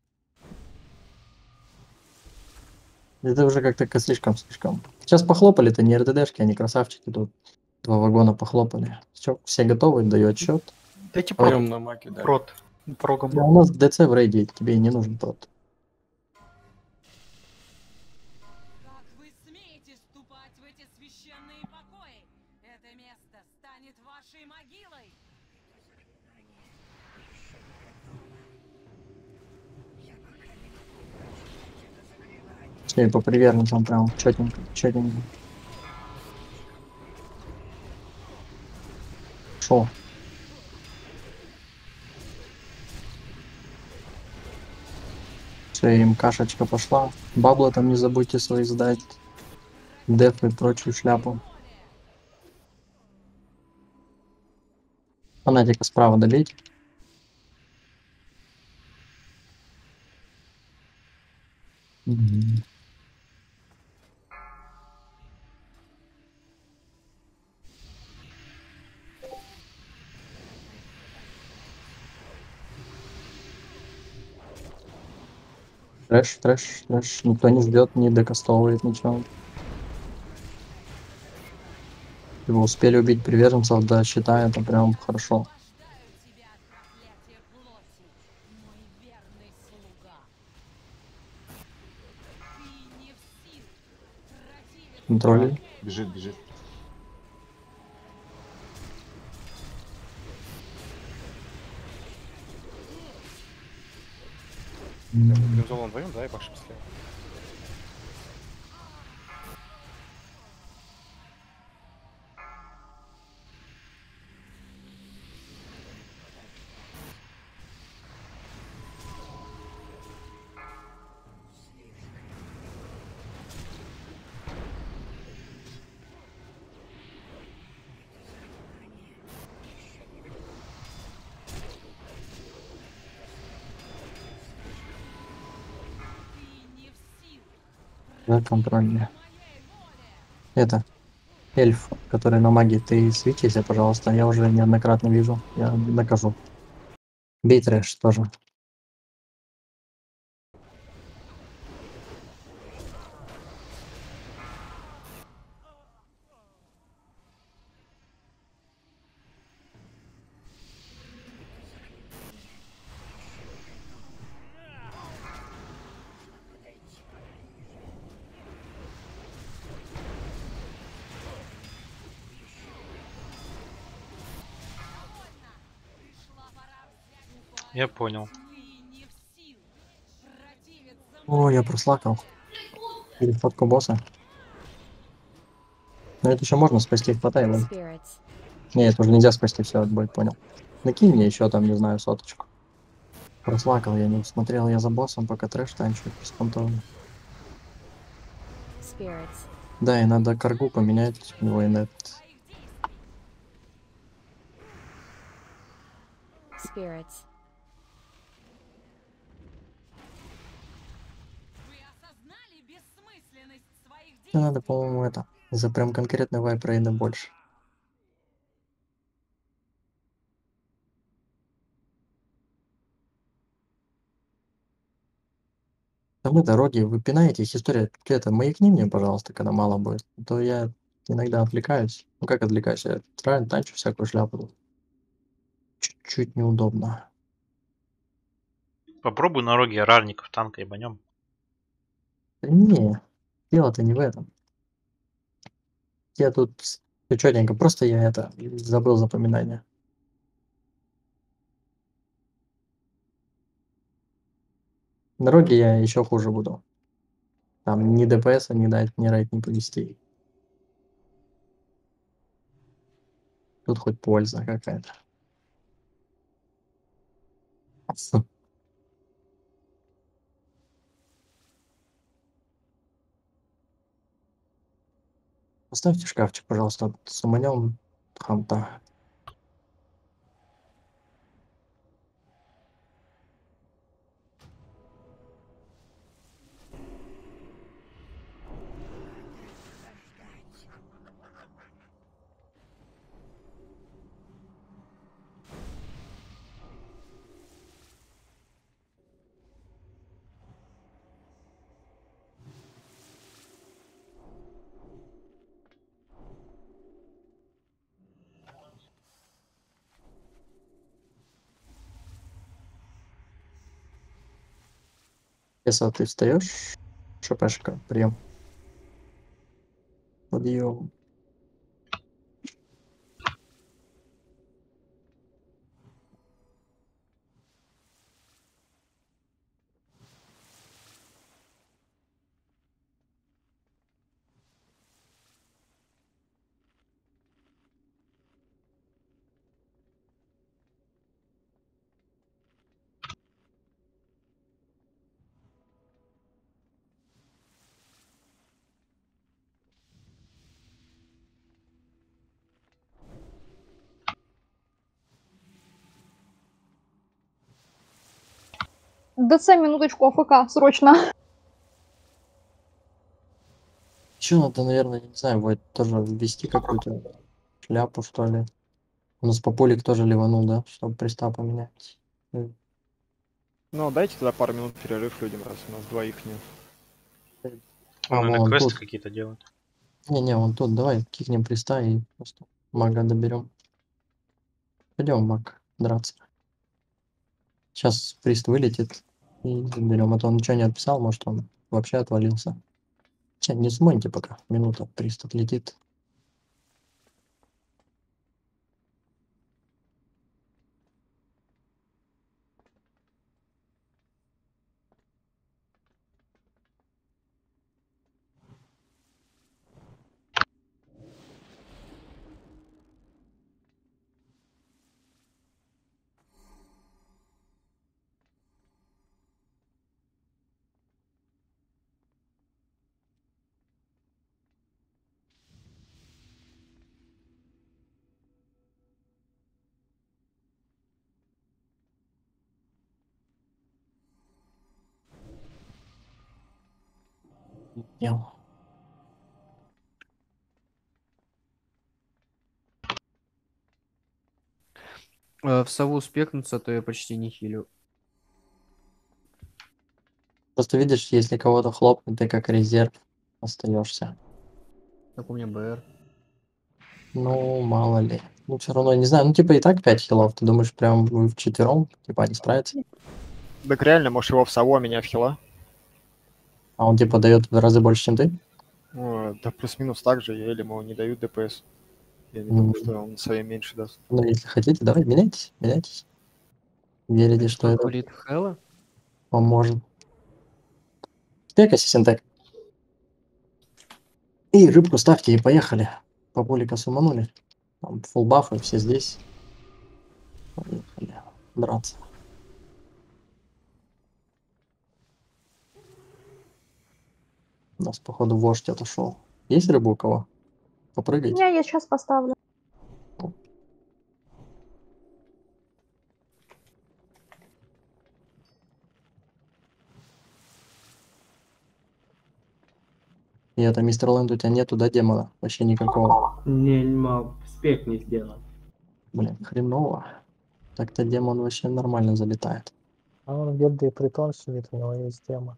Это уже как-то слишком-слишком. Сейчас похлопали-то не РДДшки, они красавчики тут. Два вагона похлопали. Все, все готовы, даю отчет. Дайте Ой, прот. на маке, да. Прот. Прогом. да, у нас ДЦ в рейде, тебе и не нужен тот. Как вы смеете ступать в эти священные покои? Это место станет вашей могилой. Все, и по привернутым прям четенько, четенько. Шо? Все, им кашечка пошла. Баблы там не забудьте свои сдать. Деф и прочую шляпу. Фанатика справа добейте. Мгм. Трэш, трэш, трэш. Никто не ждет, не докастовывает ничего. Его успели убить приверженцев до щита, это прям хорошо. Контроль. Бежит, бежит. Бензолом вдвоем, да, и пошли слева. Да, контрольная. Это, эльф, который на магии, ты светися, пожалуйста, я уже неоднократно вижу, я накажу. Бей трэш тоже. Я понял. О, я прослакал. Или фотку босса. Но это еще можно спасти, хватай его. Spirits. Не, это уже нельзя спасти, все, будет, понял. Накинь мне еще там, не знаю, соточку. Прослакал, я не усмотрел, я за боссом, пока трэш танчует беспонтовно. Spirits. Да, и надо каргу поменять, у него инет. Spirits. Мне надо, по-моему, это, за прям конкретный вайп рейда больше. Да вы дороги, вы пинаетесь, история, ты это, маякни мне, пожалуйста, когда мало будет. А то я иногда отвлекаюсь. Ну как отвлекаюсь, я правильно танчу всякую шляпу. Чуть-чуть неудобно. Попробуй на роге рарников танка ебанем. Да не, дело-то не в этом. Я тут всё чётенько, просто я это, забыл запоминание. На роге я еще хуже буду. Там ни ДПСа не дать, ни рейд не повести. Тут хоть польза какая-то. Поставьте шкафчик, пожалуйста, суманем ханта. Если ты встаешь, ШПшка, прием. Подъем. ДЦ минуточку, АФК, срочно. Еще надо, наверное, не знаю, будет тоже ввести какую-то шляпу, что ли. У нас Популик тоже ливанул, да, чтобы приста поменять. М. Ну, дайте тогда пару минут перерыв людям, раз у нас двоих нет. А, Он, наверное, вон квесты тут. какие-то делает. Не-не, вон тут, давай кикнем приста и просто мага доберем. Пойдем, маг, драться. Сейчас прист вылетит и заберем. А то он ничего не отписал, может он вообще отвалился. Че, не смоньте пока, минута, прист отлетит. Ел. Э, В сову спекнуться, то я почти не хилю. Просто видишь, если кого-то хлопнуть, ты как резерв остаешься. Так у меня БР. Ну, мало ли. Ну, все равно, не знаю, ну, типа, и так пять хилов. Ты думаешь, прям вы вчетвером, типа, не справится? Так реально, может его в сову, а меня в хила? А он, типа, дает в разы больше, чем ты? Ну, да плюс-минус так же, я или ему не дают ДПС. Я не М. думаю, что он своим меньше даст. Ну, если хотите, давай, меняйтесь, меняйтесь. Верите, что это Пулит Хэлла? поможет. Спекайся, Синтек. И рыбку ставьте, и поехали. Папулика суманули. Там фулл бафы, все здесь. Поехали. Драться. У нас, походу, вождь отошел. Есть рыба у кого? Попрыгайте. Я ее сейчас поставлю. И это, мистер Лэнд, у тебя нету, да, демона? Вообще никакого. Не, не могу, спек не сделал. Блин, хреново. Так-то демон вообще нормально залетает. А он где-то и притон сидит, у него есть тема.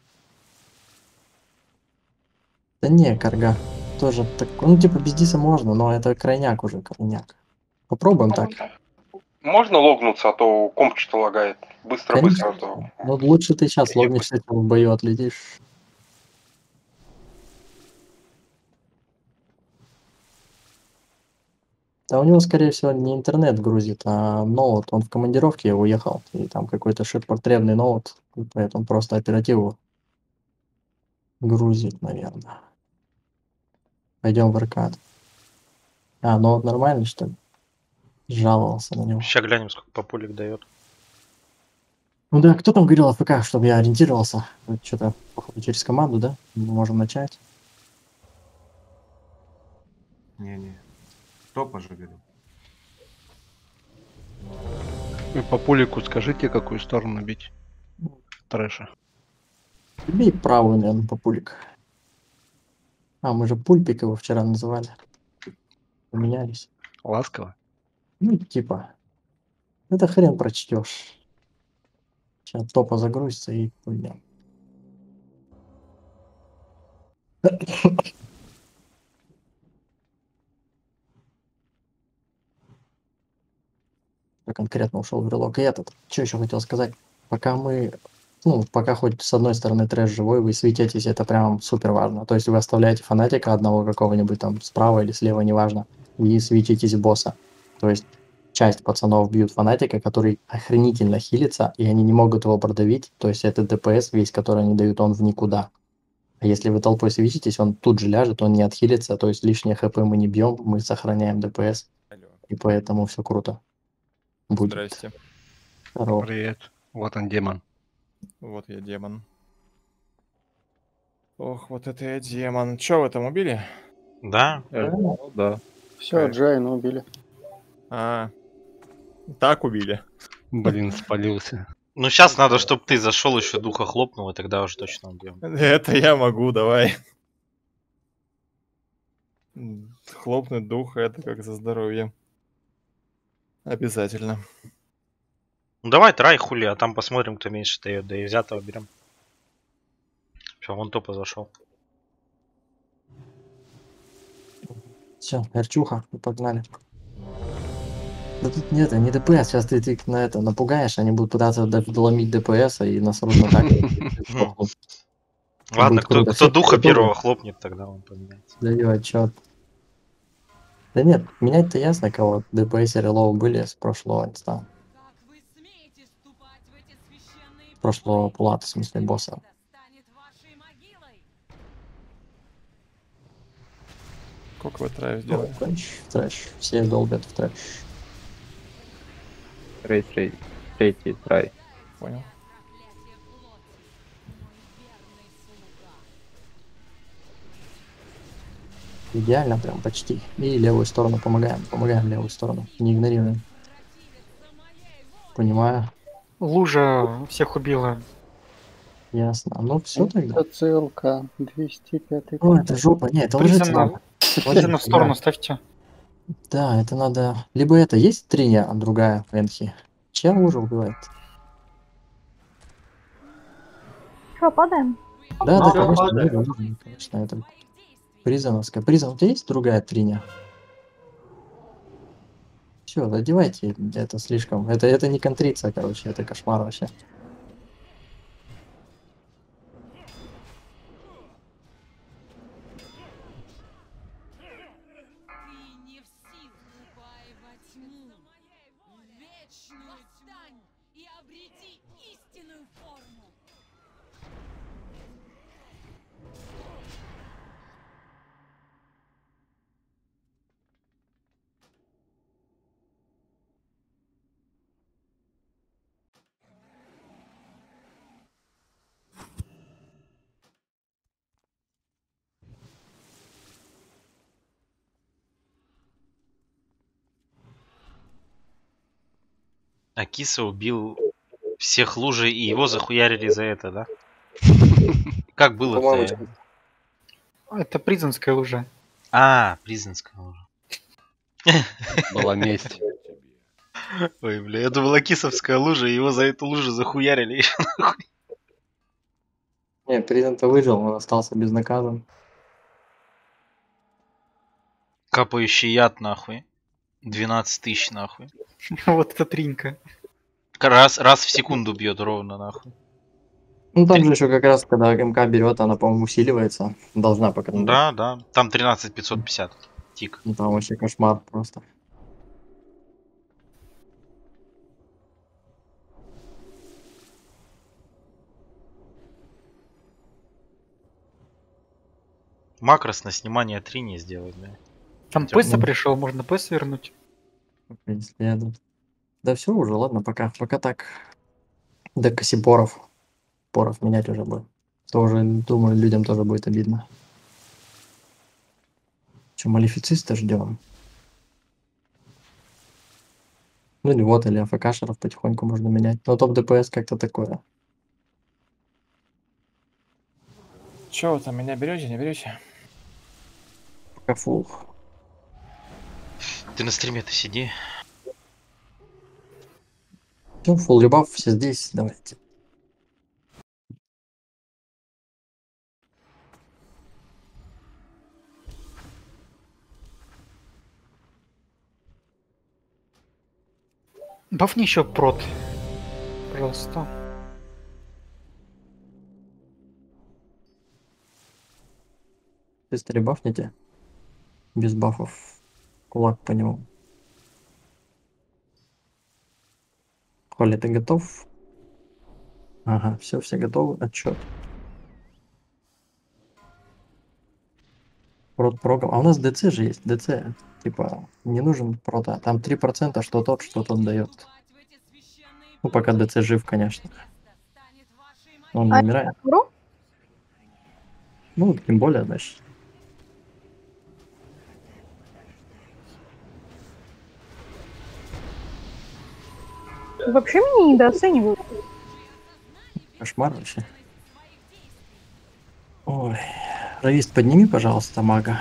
Да не, карга. Тоже так, ну типа без диса можно, но это крайняк уже, крайняк. Попробуем так. Можно логнуться, а то комп что-то лагает. Быстро-быстро. Конечно. А то... Ну лучше ты сейчас логнешься, чем в бою отлетишь. Да у него, скорее всего, не интернет грузит, а ноут. Он в командировке уехал, и там какой-то ширпотребный ноут, и поэтому просто оперативу грузит, наверное. Пойдем в аркад. А, ноут нормальный, что ли? Жаловался на него. Сейчас глянем, сколько папулик дает. Ну да, кто там говорил АФК, чтобы я ориентировался? Вот что-то, походу, через команду, да? Мы можем начать. Не-не. Топа же говорю. Вы по пулику скажите, какую сторону бить? Трэша. Бей правую, наверное, папулик. А, мы же пульпик его вчера называли. Поменялись. Ласково? Ну, типа. Это хрен прочтешь. Сейчас топа загрузится и пульнем. Я конкретно ушел в релок. И этот, что еще хотел сказать? Пока мы, ну, пока хоть с одной стороны трэш живой, вы светитесь, это прям супер важно. То есть вы оставляете фанатика одного какого-нибудь там справа или слева, неважно, и светитесь босса. То есть часть пацанов бьют фанатика, который охренительно хилится, и они не могут его продавить. То есть это ДПС весь, который они дают, он в никуда. А если вы толпой светитесь, он тут же ляжет, он не отхилится, то есть лишнее хп мы не бьем, мы сохраняем ДПС. И поэтому все круто. Будет. Здрасте. Здорово. Привет. Вот он, демон. Вот я демон. Ох, вот это я демон. Чё, вы там убили? Да. Ну да. Все, Джайна убили. А, так убили. Блин, спалился. Ну сейчас надо, чтобы ты зашел еще духа хлопнул, и тогда уже точно убьем. Это я могу, давай. Хлопнуть дух, это как за здоровье. Обязательно. Ну давай трай хули, а там посмотрим, кто меньше дает, да и взятого берем. Все, вон топа зашел. Все, Эрчуха, и погнали. Да тут нет, не ДПС, сейчас ты, ты на это напугаешь, они будут пытаться до- доломить ДПС и насрут на так. Ладно, Будет кто, круто. кто Всё, духа готовы? первого хлопнет, тогда он поменяется. Даю отчет. Да нет, менять-то ясно, кого. ДПС и Релоу были с прошлого инста. Прошлого пулата, в смысле, босса. Сколько вы трэш Ну, сделали? трэш, трэш. Все долбят в трэш. Третий, третий трай. Понял. Идеально прям почти. И левую сторону помогаем. Помогаем левую сторону. Не игнорируем. Понимаю. Лужа всех убила. Ясно. Ну все тогда. ЦЛК двести пятый. О, это жопа. Нет, это ложится. Призана, Призана в сторону ставьте. Да, это надо... Либо это есть триня, а другая Энхи. Чья уже убивает? Что, падаем? Да, да, Всё, конечно, падает. да, да, конечно, это призановская. Призон, у тебя есть другая триня? Все, задевайте, это слишком. Это, это не контриция, короче, это кошмар вообще. Восстань и обрети истинную форму. Акиса убил всех лужей, и его захуярили за это, да? Как было-то? По-моему, Это Призанская лужа. А, Призанская лужа. Была месть. Ой, бля, я думал, Акисовская лужа, и его за эту лужу захуярили еще нахуй. Не, Призон-то выжил, он остался безнаказан. Капающий яд, нахуй. двенадцать тысяч, нахуй. Вот эта тринька. Раз, раз в секунду бьет ровно, нахуй. Ну там же еще как раз, когда МК берет, она, по-моему, усиливается. Должна, по крайней мере. Да, да. Там тринадцать пятьсот пятьдесят. Тик. Ну, там вообще кошмар просто. Макрос на снимание трини сделать, да. Там Тёп- Пэса пришел, можно Пэс вернуть. Следует. Да все уже, ладно, пока. Пока так. До косипоров. Поров менять уже будет. Тоже, думаю, людям тоже будет обидно. Че, малефициста ждем? Ну или вот, или АФКшеров потихоньку можно менять. Но топ ДПС как-то такое. Че вы там, меня берете, не берете? Пока фул. Ты на стриме-то сиди. Все, фул ребаф, все здесь, давайте. Бафни еще прот. Пожалуйста. Быстро бафните. Без бафов. Кулак по нему. Холли, ты готов? Ага, все, все готовы. Отчет. Прот прогам. А у нас ДЦ же есть. ДЦ. Типа, не нужен прота. Там три процента, что тот, что тот дает. Ну, пока ДЦ жив, конечно. Он не А умирает. Вру? Ну, тем более, значит. Вообще меня недооценивают. Кошмар вообще. Ой. Равист, подними, пожалуйста, мага.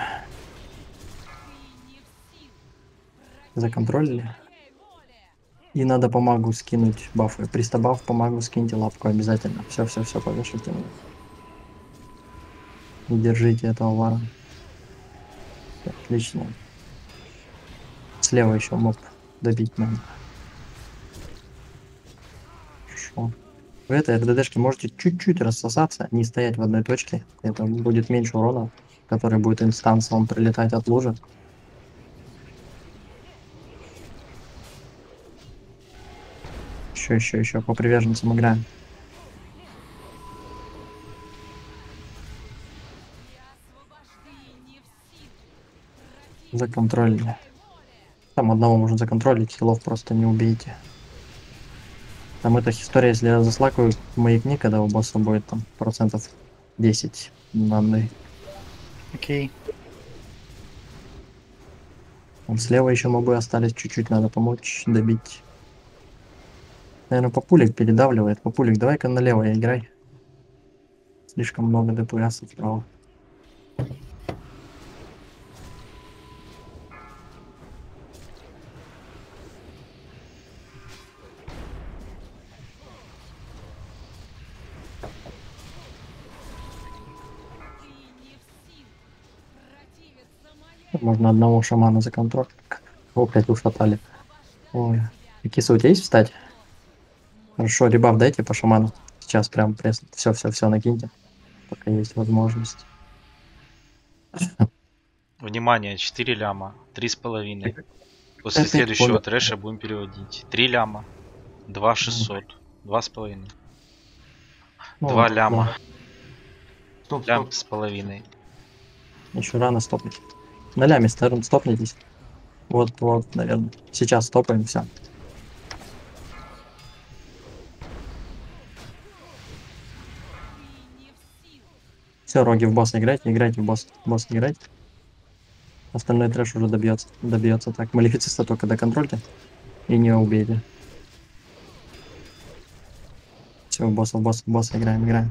Законтролили. И надо по магу скинуть бафы. Пристабав по магу скиньте лапку обязательно. Все, все, все, повешайте мне. И держите этого вара. Отлично. Слева еще моб добить надо. Хорошо. В этой РДДшке можете чуть-чуть рассосаться, не стоять в одной точке. Это будет меньше урона, который будет инстансом прилетать от лужи. Еще, еще, еще. По приверженцам играем. Законтролили. Там одного можно законтролить, хилов просто не убейте. Там эта история, если я заслакаю маякни, когда у босса будет там процентов десять на мной. Окей. Там слева еще мобы остались, чуть-чуть надо помочь добить. Наверное, Папулик передавливает. Папулик, давай-ка налево играй. Слишком много ДПС справа. Можно одного шамана за контроль. О, блядь, ушатали. Ой. Киса, у тебя есть встать? Хорошо, ребаф дайте по шаману. Сейчас прям пресс. Все, все, все накиньте. Пока есть возможность. Внимание, четыре ляма, три с половиной. После Это следующего понял. трэша будем переводить. три ляма, два шестьсот, два с половиной. Ну, два да. ляма. Стоп, Лям стоп. с половиной. Еще рано стопнуть. На ляме сторон стопнитесь. Вот, вот, наверное. Сейчас стопаем, все. Все, роги в босса играйте, играйте в босса. Босс играйте. Остальной трэш уже добьется. Добьется. Так, малефициста только доконтрольте. И не убейте. Все, босса, босса, босса играем, играем.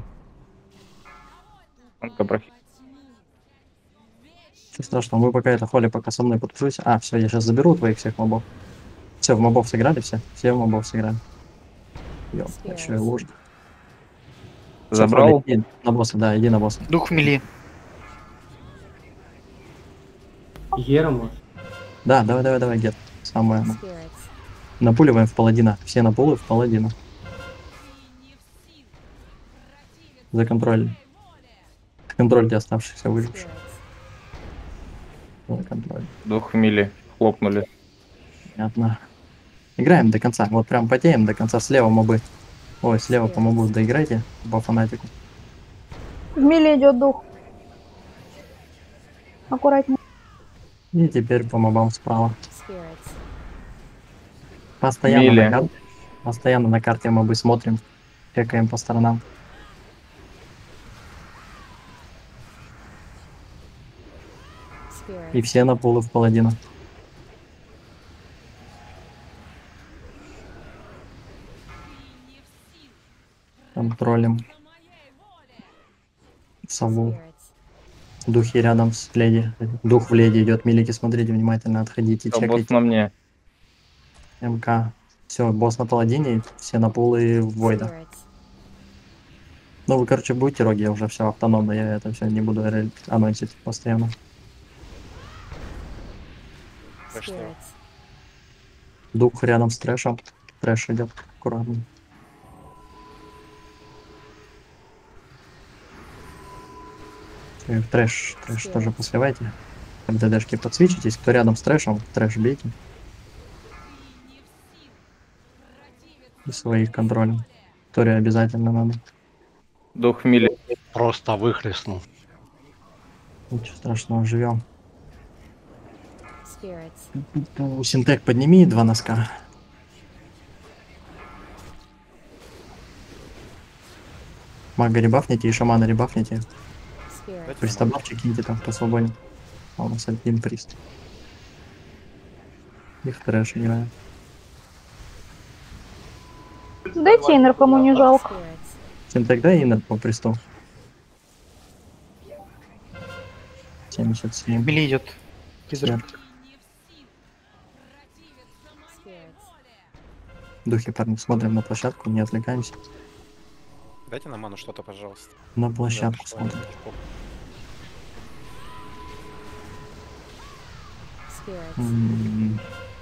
Что страшного, мы пока это холи, пока со мной подпишусь. А, все, я сейчас заберу твоих всех мобов. Все, в мобов сыграли все? Все в мобов сыграли. Ёп, еще и лужа. Всё, Забрал? Фроли, иди на босса, да, иди на босса. Дух в мили. Гера, может? Да, давай, давай, давай, Гет. Самое. оно. Напуливаем в паладина. Все на пулы в паладина. За контроль. Контрольте оставшихся выживших. За контроль. Дух мили хлопнули. Понятно. Играем до конца. Вот прям потеем до конца. Слева мобы. Ой, слева по мобу доиграйте по фанатику. В миле идет дух. Аккуратнее. И теперь по мобам справа. Постоянно Мили. на карте. Постоянно на карте мобы смотрим. Чекаем по сторонам. И все на пулы в паладина. Контролем. Сову. Духи рядом с леди. Дух в леди идет. Милики, смотрите внимательно, отходите, Всё, босс чекайте. на мне. МК. Все, босс на паладине, все на пулы в Войда. Ну вы, короче, будете роги, я уже все автономно, я это все не буду РЛ анонсить постоянно. Дух рядом с трэшем. Трэш идет аккуратно. И в трэш, трэш тоже посливайте. МТДшки подсвечитесь, кто рядом с трэшем, трэш бейте. И своих контролем. Историю обязательно надо. Дух мили. Просто выхлестнул. Ничего страшного, живем. Синтек подними два носка. Мага ребафните и шамана ребафните. Пристабавчик киньте там, кто свободен. А у нас один прист. Их трэш играет. Дайте инер, кому не жалко. Синтек дай инер по присту. семьдесят семь. Мили идет. Призрак. Духи, парни, смотрим на площадку, не отвлекаемся. Дайте на ману что-то, пожалуйста. На площадку Да, смотрим. М.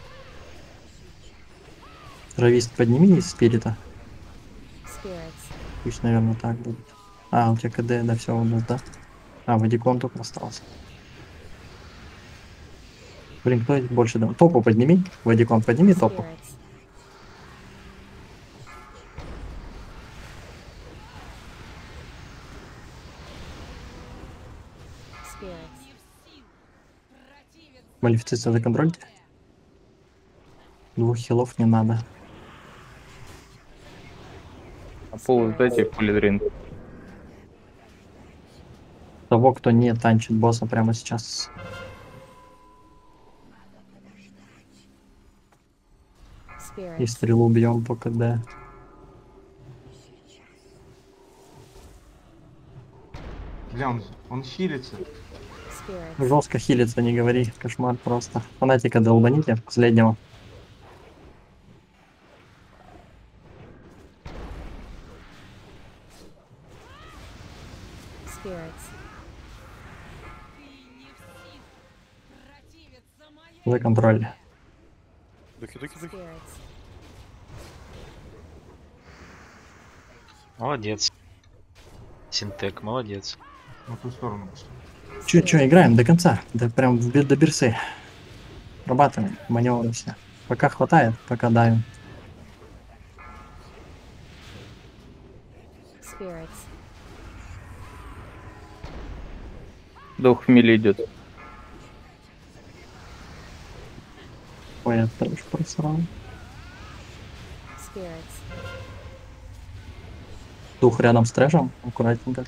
Травист, подними из спирита. Пусть, наверное, так будет. А, у тебя КД, да, все у нас, да? А, водикон только остался. Блин, кто больше дал? Топу подними. Водикон подними топу. Малефициста законтрольте. Двух хилов не надо. А пол дайте полидрин. Того, кто не танчит босса прямо сейчас. И стрелу бьем по КД. Бля, он, он хилится. Жестко хилится, не говори. Кошмар просто. Фанатика долбаните последнего. За контроль. Духи, духи, духи. Молодец. Синтек, молодец. На ту сторону пошли. Чё, чё, играем до конца. Да прям в бед- до берсы. Рабатываем, маневры все. Пока хватает, пока давим. Дух в миле идет. Ой, я тоже просрал. Дух рядом с трэшем, аккуратненько.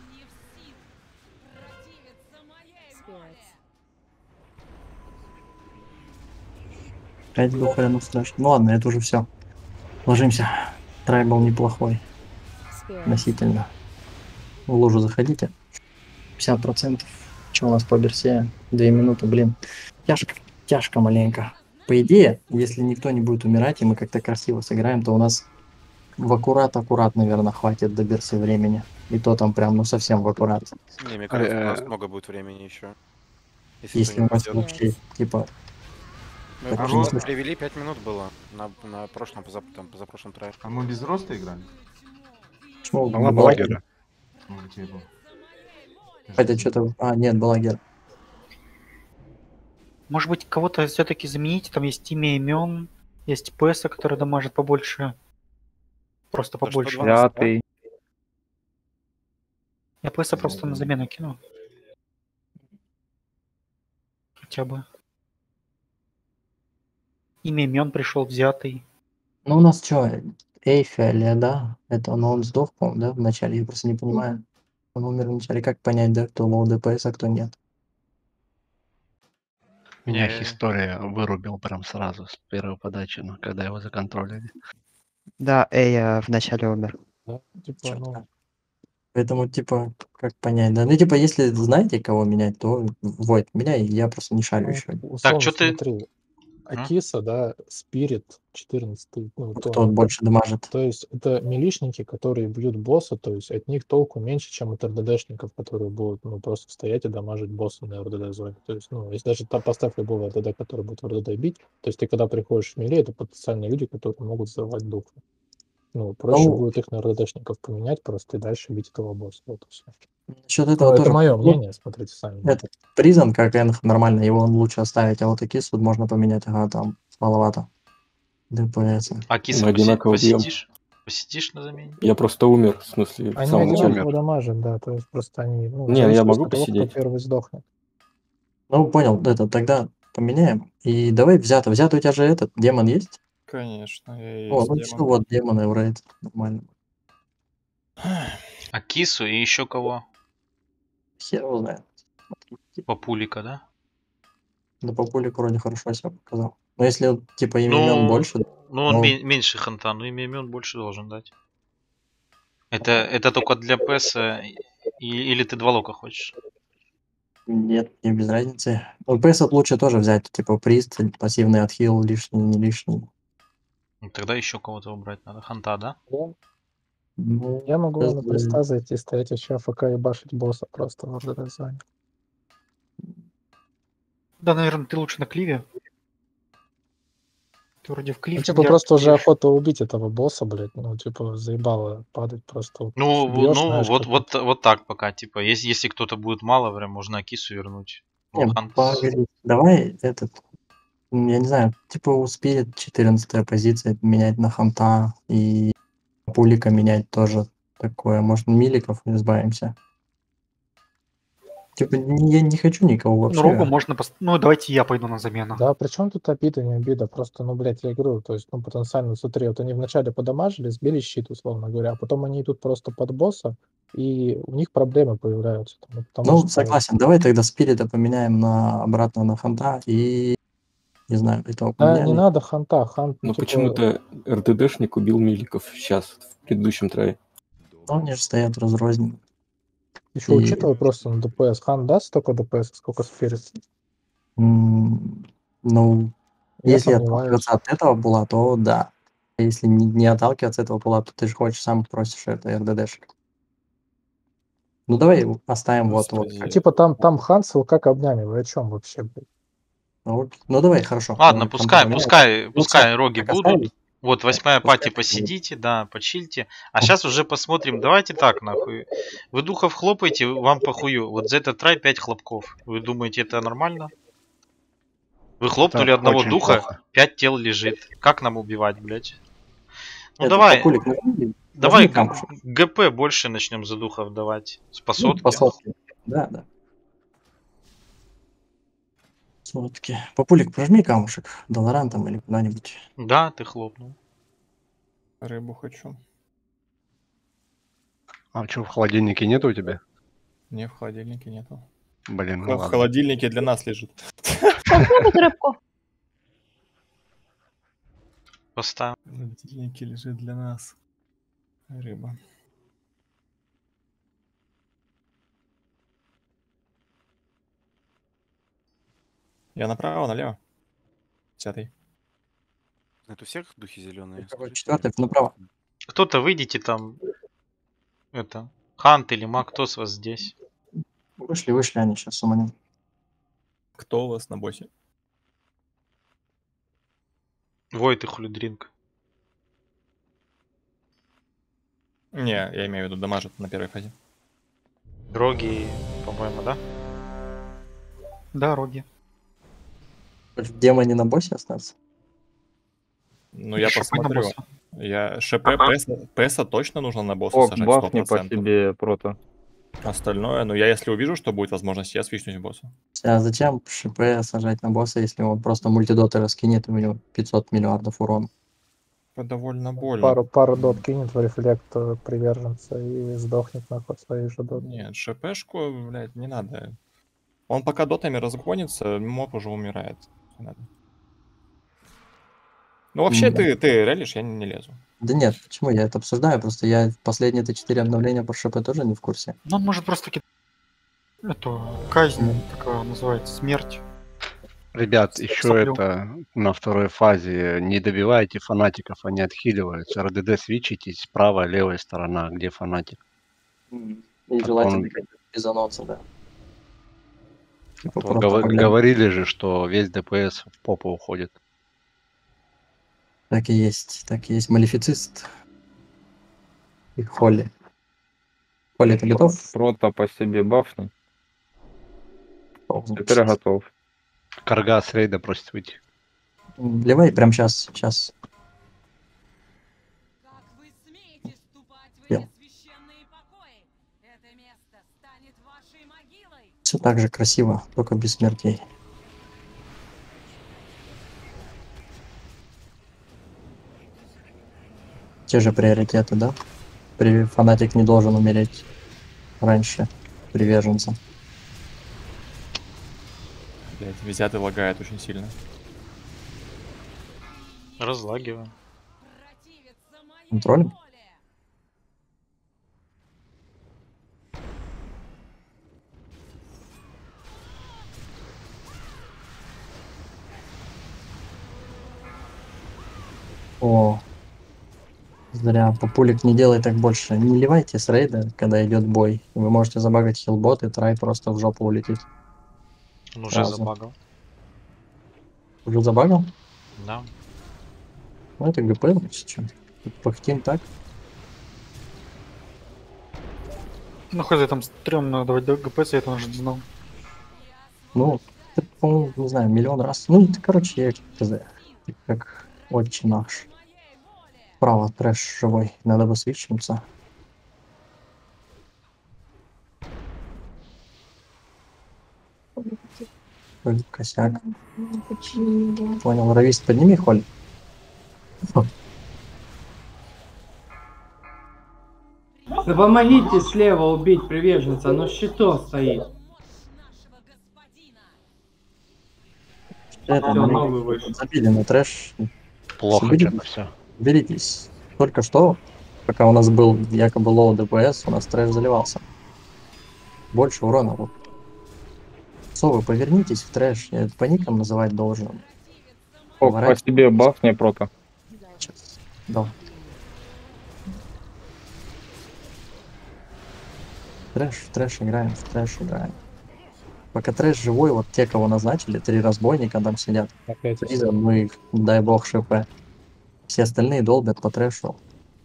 Пять дух рядом с трэшем. Ну ладно, это уже все. Ложимся. Трайбл неплохой. Относительно. В лужу заходите. пятьдесят процентов. Что у нас по берсе? Две минуты, блин. Тяжко, тяжко маленько. По идее, если никто не будет умирать, и мы как-то красиво сыграем, то у нас в аккурат-аккурат, наверное, хватит до берсы времени. И то там прям, ну, совсем в аккурат. Не, мне кажется, у нас много будет времени еще. Если у нас вообще, типа... Мы просто привели пять минут было на, на прошлом, позап, там, позапрошлом трае. А мы без роста играли? Почему? Была Балагера. Хотя что-то... А, нет, Балагер. Может быть, кого-то все-таки заменить? Там есть имя имен, есть Пэса, который дамажит побольше. Просто побольше. Пятый. Я Пэса просто на замену кину. Хотя бы. Имя имен пришел взятый. Ну, у нас что, Эйфелия, да? Это, но он сдох, по-моему, да, в начале? Я просто не понимаю. Он умер в начале. Как понять, да, кто лоу ДПС, а кто нет? Меня Э. история вырубил прям сразу с первой подачи, ну, когда его законтролили. Да, Эя в начале умер. Да, типа, Чётко. ну, Поэтому, типа, как понять, да? Ну, типа, если знаете, кого менять, то Войт меняй, я просто не шарю ну, еще. условно, чё ты- смотри. Акиса, да, Спирит четырнадцатый, ну, Кто то, больше дамажит? то есть это милишники, которые бьют босса, то есть от них толку меньше, чем от РДДшников, которые будут, ну, просто стоять и дамажить босса на РДД-зоне. То есть, ну, если даже там поставь любого РДД, который будет в РДД бить, то есть ты когда приходишь в миле, это потенциальные люди, которые могут взорвать дух. Ну, проще Ну, будет их на РДДшников поменять просто и дальше бить этого босса. Вот и всё. насчет Ну, этого это тоже... мое ну, мнение, смотрите сами. Этот Призон, как Энх, нормально, его лучше оставить, а вот Акису можно поменять, ага, там маловато. ДПС. А киса Мы одинаково бьем. посетишь? Посетишь на замене? Я просто умер, в смысле, в Они самом начале. одинаково дамажат, да, то есть просто они, ну, Не, я зависит могу от того, кто посидеть. первый сдохнет. Ну, понял, это тогда поменяем. И давай взято. Взято у тебя же этот, демон есть? Конечно, я и О, есть ну демон. все, вот, демоны в рейд. Нормально. А кису и еще кого? Хер его знает. Папулика, да? Да по пулику вроде хорошо себя показал. Но если, типа, имен Ну, больше... Ну, он то- ме- меньше ханта, но имя имен больше должен дать. Это, это только для ПЭСа и- или ты два лока хочешь? Нет, мне без разницы. Ну, PS лучше тоже взять, типа, прист, пассивный отхил, лишний, не лишний. Ну, тогда еще кого-то убрать надо. Ханта, да? Ну, Я могу сейчас, на блин, приста зайти, стоять еще АФК и башить босса просто в РДД-зоне. Да, наверное, ты лучше на кливе. Ты вроде в клив. Ну, типа, просто уже охота убить этого босса, блядь, ну, типа, заебало падать просто. Вот Ну, бьёшь, ну знаешь, вот, как- вот, вот так пока. Типа, если, если кто-то будет мало, прям можно Акису вернуть. Ну, Не, Хант- погоди, давай этот, м, я не знаю, типа у Спирит четырнадцатая позиция менять на Ханта и Пулика менять тоже такое. Может, Миликов избавимся. Типа, не- я не хочу никого вообще. Ну, Рогу можно... пос- Ну, давайте я пойду на замену. Да, причем тут обида, не обида, просто, ну, блядь, я говорю, то есть, ну, потенциально, смотри, вот они вначале подамажили, сбили щит, условно говоря, а потом они идут просто под босса, и у них проблемы появляются. там, потому Ну, что- согласен, давай тогда Спирита поменяем на обратно на Ханта и, не знаю, этого Да, поменяли. не надо Ханта, Хант, Но ну, типа, почему-то РДДшник убил Миликов сейчас, в предыдущем трае. Ну, они же стоят разрозненно. Еще И- учитывая просто на ДПС. Хан даст столько ДПС, сколько спирит? М, Ну, Я если сомневаюсь. отталкиваться от этого пула, то да. А если не, не отталкиваться от этого пула, то ты же хочешь, сам просишь это РДДшек. Ну давай оставим вот вот. А типа там, там хан с ЛК камнями, вы о чем вообще, блядь? Ну, окей. Ну давай, хорошо. Ладно, Э, там пускай, поменяем. пускай, Ну, пускай всё, роги так будут. оставили? Вот, восьмая Пускай пати так будет. посидите, да, почильте. А сейчас уже посмотрим. Давайте так, нахуй. Вы духов хлопаете, вам похую. Вот за этот трай пять хлопков. Вы думаете, это нормально? Вы хлопнули Это одного очень духа, плохо. пять тел лежит. Как нам убивать, блядь? Ну Это, давай, Папулик, нажми- давай нажми камушек. г- ГП больше начнем за духов давать. С по Ну, сотке. по сотке. Да, да. Сотки. Папулик, прожми камушек долларантом или куда-нибудь. Да, ты хлопнул. Рыбу хочу. А что, в холодильнике нет у тебя? Не, в холодильнике нету. Блин, ну в ладно. холодильнике для нас лежит. Попробуй рыбку. Поставим. В холодильнике лежит для нас рыба. Я направо, налево? Десятый. Это у всех духи зеленые? Четвертый направо. Кто-то выйдите там. Это. Хант или Мак, кто с вас здесь? Вышли, вышли они сейчас суманем. Кто у вас на боссе? Войт и Хулидринг. Не, я имею в виду дамажит на первой фазе. Роги, по-моему, да? Да, роги. Хочешь в демоне на боссе остаться? Ну, я ШП на посмотрю. босса. Я ШП, Песа, Песа точно нужно на босса Ок, сажать бафни по сто процентов. себе прото. Остальное, ну я если увижу, что будет возможность, я свищнусь босса. А зачем ШП сажать на босса, если он просто мультидоты раскинет, и у него пятьсот миллиардов урона? Довольно больно. Пару, пару дот кинет в рефлект э, приверженца и сдохнет на ход своей же дот. Нет, ШПшку, блядь, не надо. Он пока дотами разгонится, моб уже умирает. Не надо. Ну вообще Да. ты, ты релишь, я не, не лезу. Да нет, почему я это обсуждаю? Просто я последние это четыре обновления по ШП тоже не в курсе. Ну, он может просто таки... Это казнь такая называется, смерть. Ребят, еще Соплю. это на второй фазе. Не добивайте фанатиков, они отхиливаются. РДД свичитесь, правая, левая сторона, где фанатик. И Так желательно он- без анонса, да. Типа То просто гова- поглянь. говорили же, что весь ДПС в попу уходит. Так и есть, так и есть. Малефицист и Холли. Холли, ты готов? Прото по себе бафни. Теперь готов. Карга с рейда просит выйти. Вливай прямо сейчас, сейчас. Все так же красиво, только без смертей. Те же приоритеты, да? При... Фанатик не должен умереть раньше приверженца. Блядь, везят и лагает очень сильно. Разлагиваем. Контролем? О, зря. Папулик, не делай так больше. Не ливайте с рейда, когда идет бой. Вы можете забагать хилбот, и трай просто в жопу улетит. Он уже Сразу. забагал. Уже забагал? Да. Ну это ГП, значит, что? Пахтим так. Ну, хз, там стрёмно давать ГП, за это он же знал. Ну, это, по-моему, не знаю, миллион раз. Ну, это, короче, я хз. Это как отче наш. Право, трэш живой. Надо бы свичнуться. Ой, косяк. Понял, равист, подними холь. Да помогите слева убить приверженца, оно щитом стоит. Это Всё, мы новый вышел. забили на трэш. Плохо Соберитесь. что-то все. Беритесь. Только что, пока у нас был якобы лоу ДПС, у нас трэш заливался. Больше урона. Вот. Совы, повернитесь в трэш. Я это по никам называть должен. Ок, по Поворачивайтесь. себе бафни прота. Сейчас. Да. Трэш, в трэш играем, в трэш играем. Пока трэш живой, вот те, кого назначили, три разбойника там сидят. Опять Приза, ну их, дай бог, ШП. Все остальные долбят по трэшу.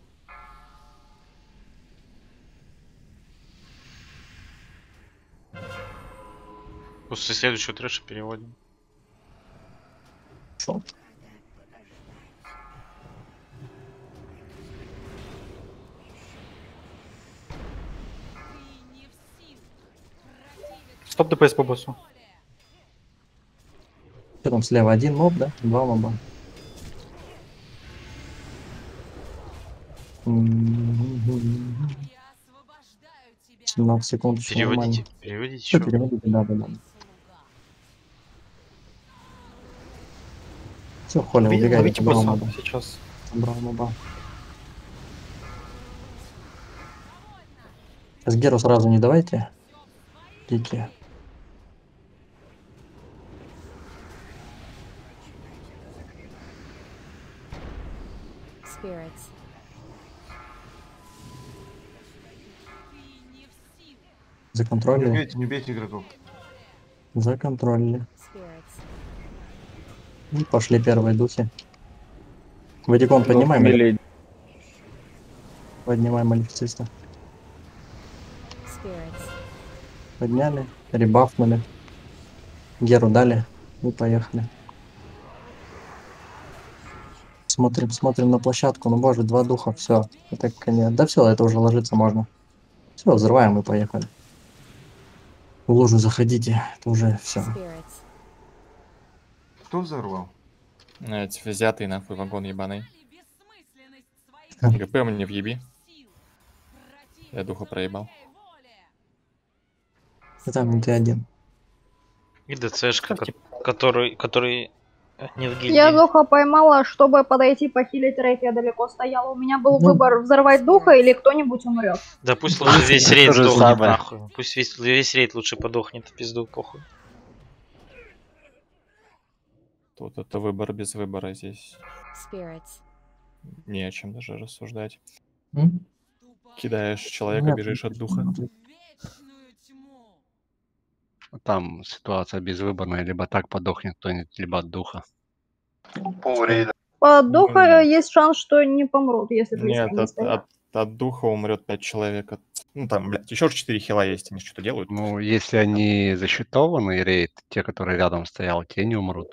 После следующего трэша переводим. Шо? Стоп ДПС по боссу. Что там слева? Один моб, да? Два моба. семнадцать секунд еще Переводите, нормально. переводите, Что чё? переводите? Да, да, да. Все, Холя, Лови- убегай. Ловите забрал босса моба. сейчас. Забрал моба. С Геру сразу не давайте. Дикие. Spirits. Не Законтролили? убейте, не убейте игроков. Законтролили. Spirits. Ну, пошли первые духи. Вадикон, Дух поднимай. Малеф- милей. Поднимай малефициста. Spirits. Подняли, ребафнули. Геру дали и поехали. Смотрим, смотрим на площадку. Ну боже, два духа, все. Это конец. Да все, это уже ложиться можно. Все, взрываем и поехали. В лужу заходите. Это уже все. Spirits. Кто взорвал? Эти взятый нахуй вагон ебаный. ГП мне въеби. Я духа проебал. И там ты один. И ДЦшка, ко- который, который не в гильдии. Я духа поймала, чтобы подойти похилить рейд, я далеко стояла. У меня был Ну. выбор взорвать духа или кто-нибудь умрет. Да пусть лучше весь рейд То же сдохнет самое. нахуй. Пусть весь, весь рейд лучше подохнет, в пизду, похуй. Тут это выбор без выбора здесь. Spirits. Не о чем даже рассуждать. М? Кидаешь человека, Нет, бежишь от духа. Там ситуация безвыборная, либо так подохнет кто-нибудь, либо от духа. Полрейда. По духа Ну, есть шанс, что не помрут, если близко Нет, не от, стоят. от, от духа умрет пять человек. От... Ну там, блядь, еще четыре хила есть, они что-то делают. Ну, если они засчитованы, рейд, те, которые рядом стоял, те не умрут.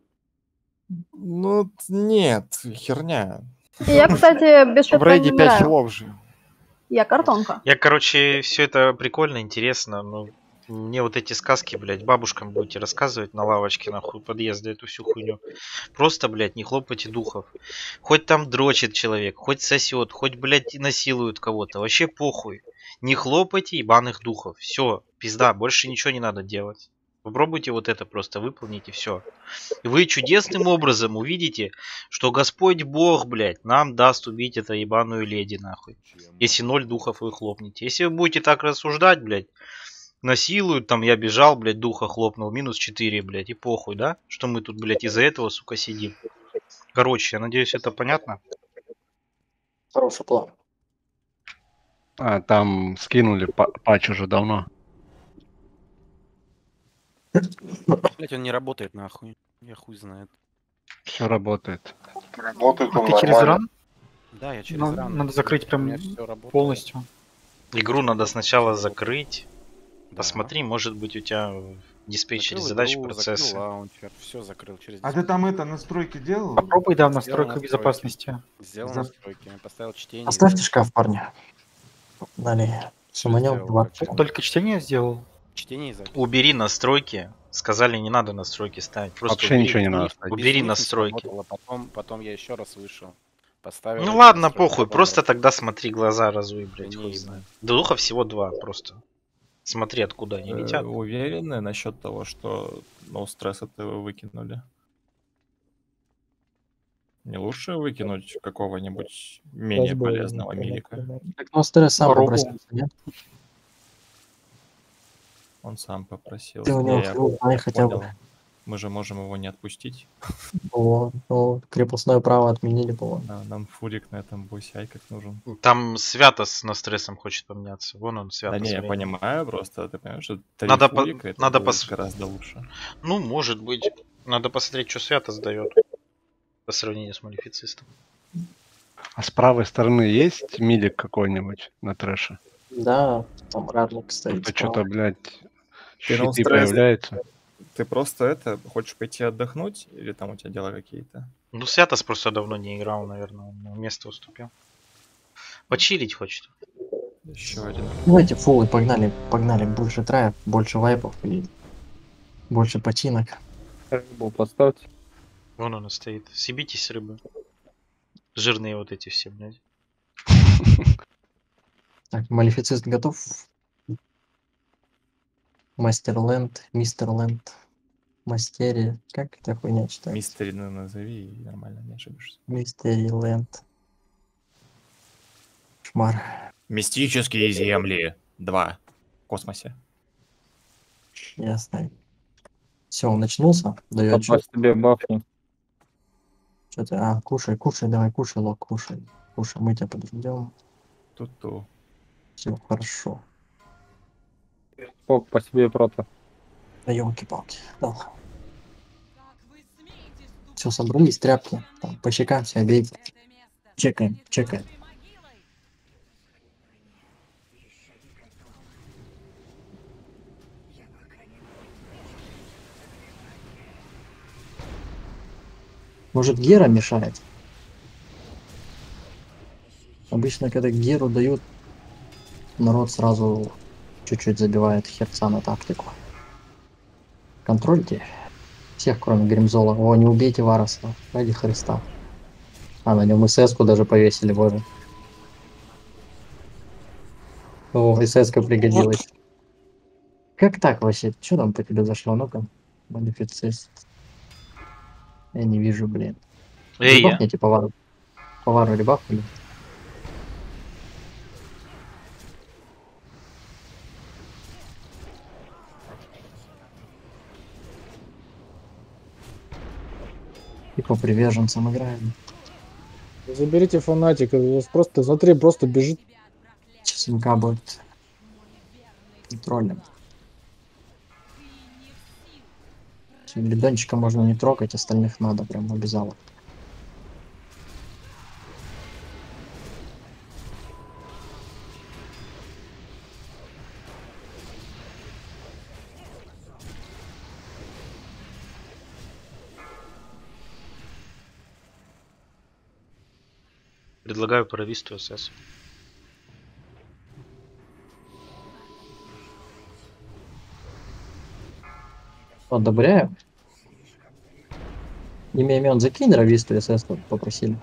Ну, нет, херня. Я, кстати, без В шифра рейде не пять играю. хилов же. Я картонка. Я, короче, все это прикольно, интересно, но мне вот эти сказки, блядь, бабушкам будете рассказывать на лавочке, нахуй, подъезда, эту всю хуйню. Просто, блядь, не хлопайте духов. Хоть там дрочит человек, хоть сосет, хоть, блядь, насилует кого-то. Вообще похуй. Не хлопайте ебаных духов. Все, пизда, больше ничего не надо делать. Попробуйте вот это просто выполнить и все. И вы чудесным образом увидите, что Господь Бог, блядь, нам даст убить эту ебаную леди, нахуй. Если ноль духов вы хлопнете. Если вы будете так рассуждать, блядь, насилуют, там я бежал, блядь, духа хлопнул, минус четыре, блядь, и похуй, да? Что мы тут, блядь, из-за этого, сука, сидим. Короче, я надеюсь, это понятно. Хороший план. А, там скинули па- патч уже давно. Блять, он не работает нахуй. Я хуй знает. Все работает. Работает А он ты через нормально. ран? Да, я через Надо- ран. надо закрыть У прям меня всё работает. полностью. Игру надо сначала закрыть. Посмотри, может быть, у тебя в диспетчере Закрыл задач игру, процессы. закрыл лаунчер, все закрыл через А ты там это, настройки делал? Попробуй, да, в Сделал настройках настройки. безопасности. Сделал За- настройки, поставил чтение. Оставьте шкаф, парни. Далее. Шуманем сделал, два. как? Только чтение сделал. Чтение и запись. Убери настройки. Сказали, не надо настройки ставить. Просто Вообще убери. ничего не надо Без ставить. Убери них не настройки. сработало, Потом, потом я еще раз вышел. Поставил. Ну эти ладно, настройки, похуй. потом Просто раз- тогда смотри, глаза разуй, блядь, Да хуй не знает. Духа всего два просто. Смотри, откуда они Э, летят. Уверены насчет того, что no стресс это вы выкинули? Не лучше выкинуть какого-нибудь менее Разбойник, полезного например. милика? Так, ну стресс сам Попробуй. попросился, нет? Он сам попросил. Ты у него Не, я флот, дай хотя бы. понял. Мы же можем его не отпустить. О, ну, крепостное право отменили, по-моему. Да, нам фурик на этом боссе ай как нужен. Там Святос на стрессом хочет поменяться. Вон он, Да Святос. не, я блин. понимаю, просто ты понимаешь, что три Надо по- фурика это надо будет пос- гораздо лучше. Ну, может быть. Надо посмотреть, что Святос дает по сравнению с Малефицистом. А с правой стороны есть милик какой-нибудь на трэше? Да, там Равник стоит. Это что-то, блядь, Ты на щиты стресс- появляются. Ты просто это, хочешь пойти отдохнуть? Или там у тебя дела какие-то? Ну, Святос просто давно не играл, наверное. Он на место уступил. Почилить хочет. Еще один. Давайте фулы, погнали, погнали. Больше траев, больше вайпов и больше починок. Рыбу поставьте. Вон он стоит. Съебитесь, рыбы. Жирные вот эти все, блядь. Так, Малефицист готов? Мастер Ленд, Мистер Ленд, Мастерия. Как эта хуйня читается? Мистери ну, назови и нормально, не ошибешься. Мистери Ленд. Шмар. Мистические земли. Два. В космосе. Ясно. Все, он начнулся. Даю Попасть отчет. тебе бафни. Что ты? А, кушай, кушай, давай, кушай, Лок, кушай. Кушай, мы тебя подождем. Тут-то. Все, хорошо. Пок по себе прото. Да елки-палки. Да. Все, собрались, тряпки. Там, по щекам все бейте. Чекаем, чекаем. Может, Гера мешает? Обычно, когда Геру дают, народ сразу чуть-чуть забивает херца на тактику. Контрольте всех, кроме Гримзола. О, не убейте Вароса. Ради Христа. А, на нем эс-ку даже повесили, боже. О, эс-ка пригодилась. Как так вообще? Что там по тебе зашло? Ну-ка. Малефицист. Я не вижу, блин. Эй, я. Ребахните повару. Повару ребахнули. И по приверженцам играем. Заберите фанатика, у вас просто смотри, просто бежит. Сейчас МК будет контролем. Ледончика можно не трогать, остальных надо, прям обязало. Предлагаю провисту СС. Одобряю. Имя имен закинь Рависту СС попросили.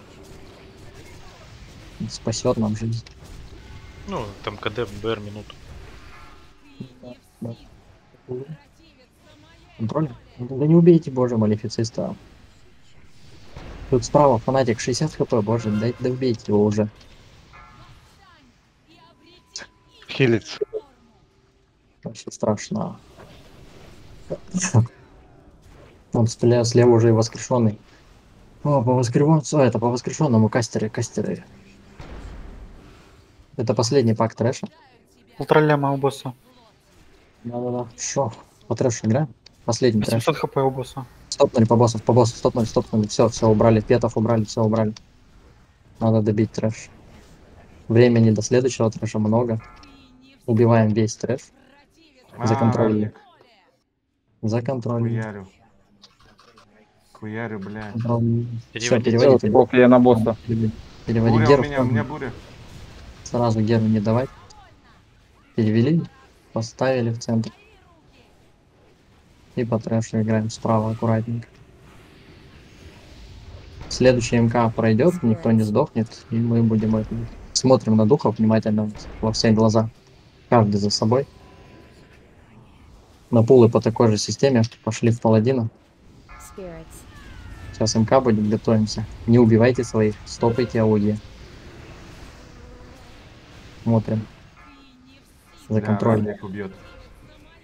Спасет нам жизнь. Ну, там КД БР минуту. Да. Контроль? Да не убейте, боже, Малефициста. Тут справа фанатик шестьдесят хп, боже, да, да убейте его уже. Хилится. Вообще страшно. Он слева, слева уже и воскрешенный. О, по воскрешенному, это по воскрешенному кастеры, кастеры. Это последний пак трэша. Полтора ляма у босса. Да-да-да. Шо? По трэшу играем? Последний трэш. семьсот хп у босса. Стопнули по боссу, по боссу, стопнули, стопнули. Все, все убрали, петов убрали, все убрали. Надо добить трэш. Времени до следующего трэша много. Убиваем весь трэш. За контроль. За контроль. Хуярю. Хуярю, блядь. Все, переводите. Бог, я на босса. Переводи Буря Геру. у меня, у меня буря. Сразу Геру не давать. Перевели, поставили в центр. И по трэшу играем справа аккуратненько. Следующий МК пройдет, никто не сдохнет, и мы будем это... Смотрим на духов внимательно во все глаза. Каждый за собой. На пулы по такой же системе пошли в паладина. Сейчас МК будет, готовимся. Не убивайте своих, стопайте АОЕ. Смотрим. За Да, контроль. Равник убьет.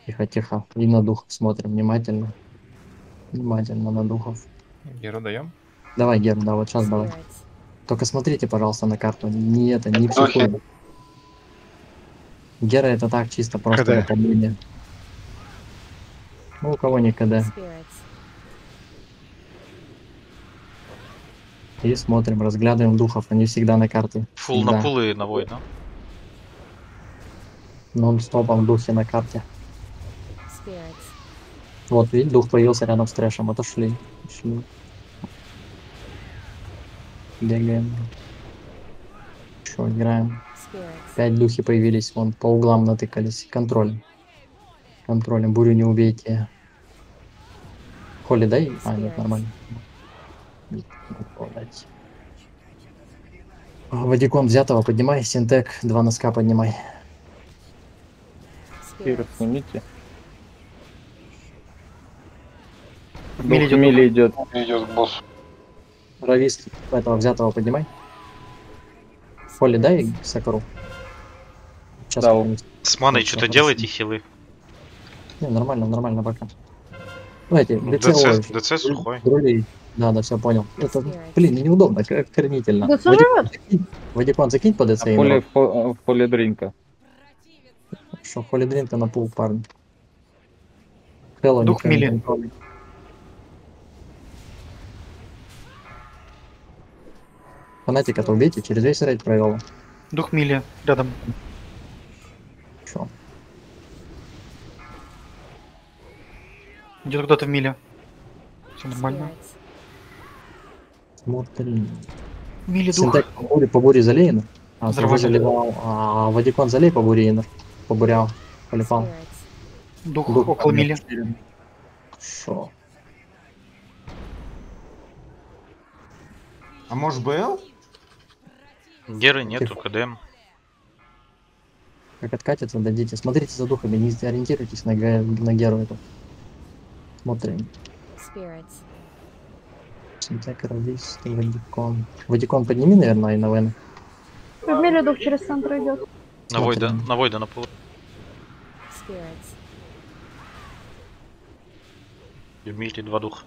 Тихо, тихо. И на духов смотрим внимательно. Внимательно на духов. Геру даем? Давай, Гер, да, вот сейчас давай. Только смотрите, пожалуйста, на карту. Не это, не психуй. Гера это так, чисто просто КД. нападение. Ну, у кого не КД. И смотрим, разглядываем духов, они всегда на карте. Фул Всегда. на пулы на вой, да? Нон-стопом духи на карте. Вот, видишь, дух появился рядом с трэшем. Отошли. Отошли. Бегаем. Что, играем? Пять духи появились, вон по углам натыкались. Контроль. Контролем. Бурю не убейте. Холи дай? А, нет, нормально. Вадикон взятого поднимай. Синтек, два носка поднимай. Киру снимите. Мили Дух Мили идет. Идет к боссу. Равист этого взятого поднимай. Холи дай Сакару. Сейчас Дал. подниму. С маной Всё, что-то хорошо. делайте, хилы. Не, нормально, нормально пока. Давайте, Ну, ДЦ, ДЦ ой, ДЦ сухой. друли. Да, да, все понял. Это, блин, неудобно, как хранительно. ДЦ Вадикон, живет? закинь, Вадикон, закинь по ДЦ. А и поле, народ. в, по- в поле дринка. Что, холидринка на пул, парни. Хэллоу Дух никто не Мили. контролит. Фанатика-то убейте, через весь рейд провел. Дух Мили рядом. Чё? Идет кто-то в Миле. Все нормально. Смотрим. Мили дух. Синтек по буре, по буре залеяно. А, ты Взорвали. заливал, а Вадикон залей по буре, Иннер. Побурял. Полипал. Дух, Дух около там Мили. Шо? А может БЛ? Геры нету, КДМ. Как откатится, дадите. Смотрите за духами, не ориентируйтесь на, ге- на геру эту. Смотрим. Синтек, Равист, Вадикон. Вадикон подними, наверное, и на Вен. В мире дух через центр идет. На войда, на войда на пулы. В миле два духа.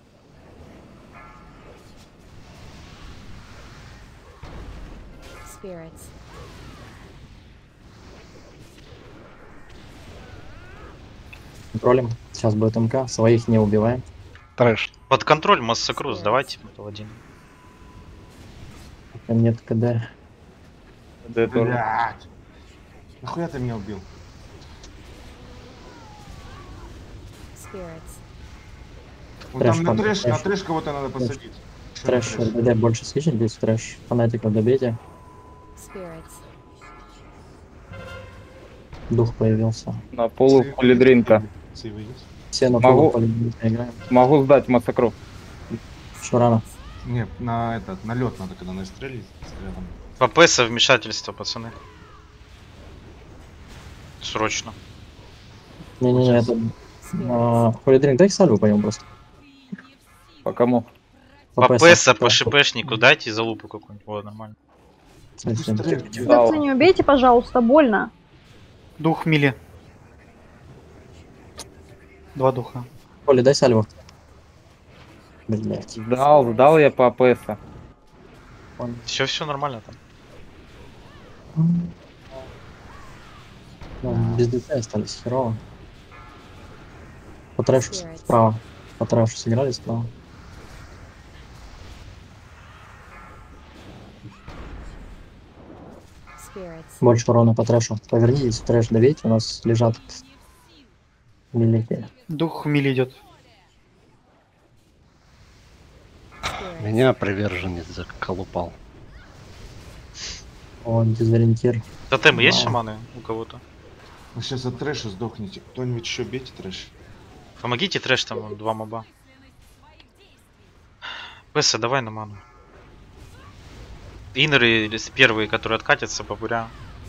Контролем. Сейчас будет МК. Своих не убиваем. Трэш. Под контроль Массакрус, давайте один. Нет КД. Да, тоже. Блядь. Нахуя ты меня убил? Вот Трэш, там на пан- трэш, на трэш. трэш кого-то надо посадить. Что на Трэш, трэш? РДД больше скачать, здесь трэш. Фанатиков добейте. Дух появился. На полу в поле дринка. Сейвы есть? Все на Могу- полу полигоника играем. Могу сдать массакру. Что рано? Не, на этот, на лед надо, когда настрелить снарядом. По ПС вмешательство, пацаны. Срочно. Не-не-не, это... А, Холидринг, дай сальву по нему просто. По кому? По ПС. ПС, по ШПшнику дайте залупу какую-нибудь. Вот, нормально. Совсем. ДЦ не убейте, пожалуйста, больно. Дух Мили. Два духа. Коли, дай сальву. Блять. Дал, дал я по АПС. Все, все нормально там. Ну, без ДЦ остались, херово. По трэшу справа. По трэшу сыграли справа. Больше урона по трэшу. Повернитесь, в трэш давите, у нас лежат великие. Дух Мили идет. Меня приверженец заколупал. Он дезориентир. Тотемы есть Мало. шаманы у кого-то? Вы сейчас от трэша сдохнете. Кто-нибудь еще бейте трэш. Помогите трэш, там вон, два моба. ПС, давай на ману. Иннеры первые, которые откатятся по буря.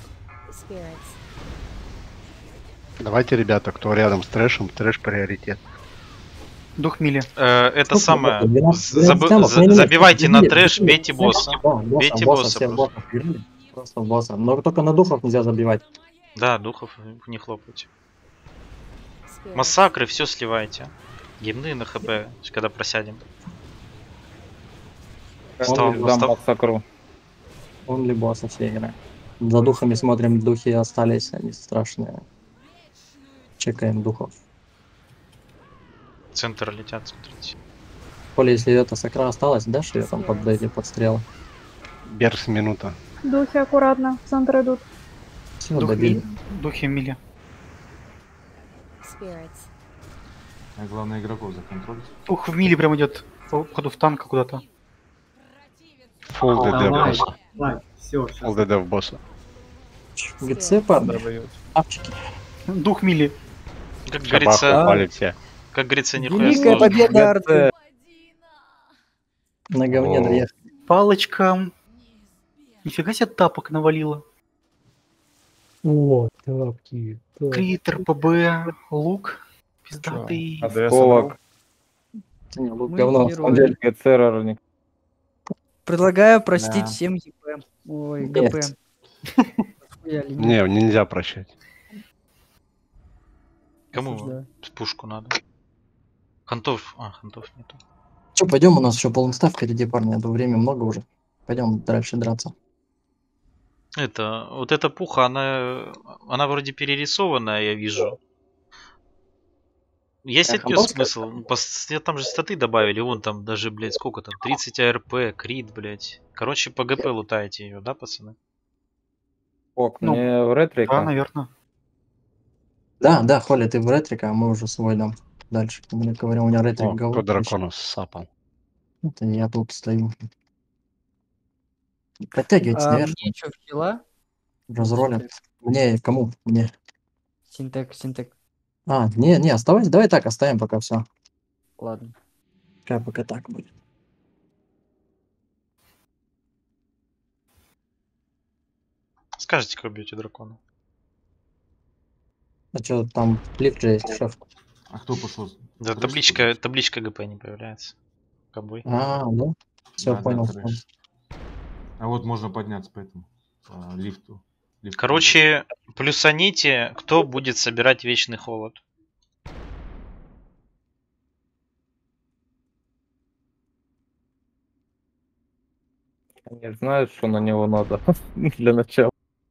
Давайте, ребята, кто рядом с трэшем, трэш приоритет. Дух Мили. Э, это Сколько самое. босса? двенадцать забы- стянов? за- Не-не-не, забивайте на не-не-не, трэш, не-не-не, бейте босса. Да, босса, Бейте босса, босса всех просто. боссов играли. Просто в босса. Но только на духов нельзя забивать. Да, духов не хлопайте. Массакры, все сливайте. Гимны на хп, когда просядем. Стал, Он дам стал. массакру. Он ли босса все игры. За духами смотрим, духи остались, они страшные. Чекаем духов. Центр летят, смотрите. Коля, если эта сакра осталась, дашь ее там под эти подстрелы? Берс минута. Духи аккуратно, в центр идут. Все, Дух добили. ми- Духи мили. А главное игроков законтролить. Дух в мили прям идет. По ходу в танка куда-то. Фулл ДД в Давай, босса. давай, все, Фулл ДД в босса. ГЦ, парни. Апчики. Дух мили. Как Шабах говорится, упали все. как говорится, нихуя Великая сложного. победа Арты. На говне О. доехали. Палочка. Нифига себе тапок навалила. О, тапки. тапки. Крит, РПБ, лук. Пиздатый. АДС Колок. Не, лук Мы говно. на самом деле. герои. ГЦ рарник. Предлагаю простить Да. всем ЕП. Ой, Нет. ГП. Хуяли, нет. Не, нельзя прощать. Кому Осуждаю. пушку надо? Хантов. А, хантов нету. Че, пойдем, у нас еще полный впереди, парни, а то время много уже. Пойдем дальше драться. Это, вот эта пуха, она, она вроде перерисованная, я вижу. Есть А от нее хантовская? смысл? Ну, пос- Там же статы добавили, вон там даже, блядь, сколько там, тридцать АРП, крит, блядь. Короче, по ГП лутаете ее, да, пацаны? Ок, Ну, мне в ретрика. Да, наверное. Да, да, Холя, ты в ретрика, а мы уже свой дам. Дальше. Мы говорим, у меня ретрик О, говно. кто дракона сапал. Это не я тут стою. Подтягивайтесь А наверх, мне что, в хила? разролят. Мне, кому? Мне. Синтек, синтек. А, не, не, оставайся, давай так оставим пока все. Ладно. Пускай пока так будет. Скажите, как бьете дракона. А что, там лифт же есть, шеф. А кто пошел? Да, табличка, табличка ГП не появляется. Кобой. А, ну, все, Да, да, понял. трэш. А вот можно подняться по этому по лифту. Лифт. Короче, плюсаните, кто будет собирать вечный холод. Не знаю, что на него надо для начала.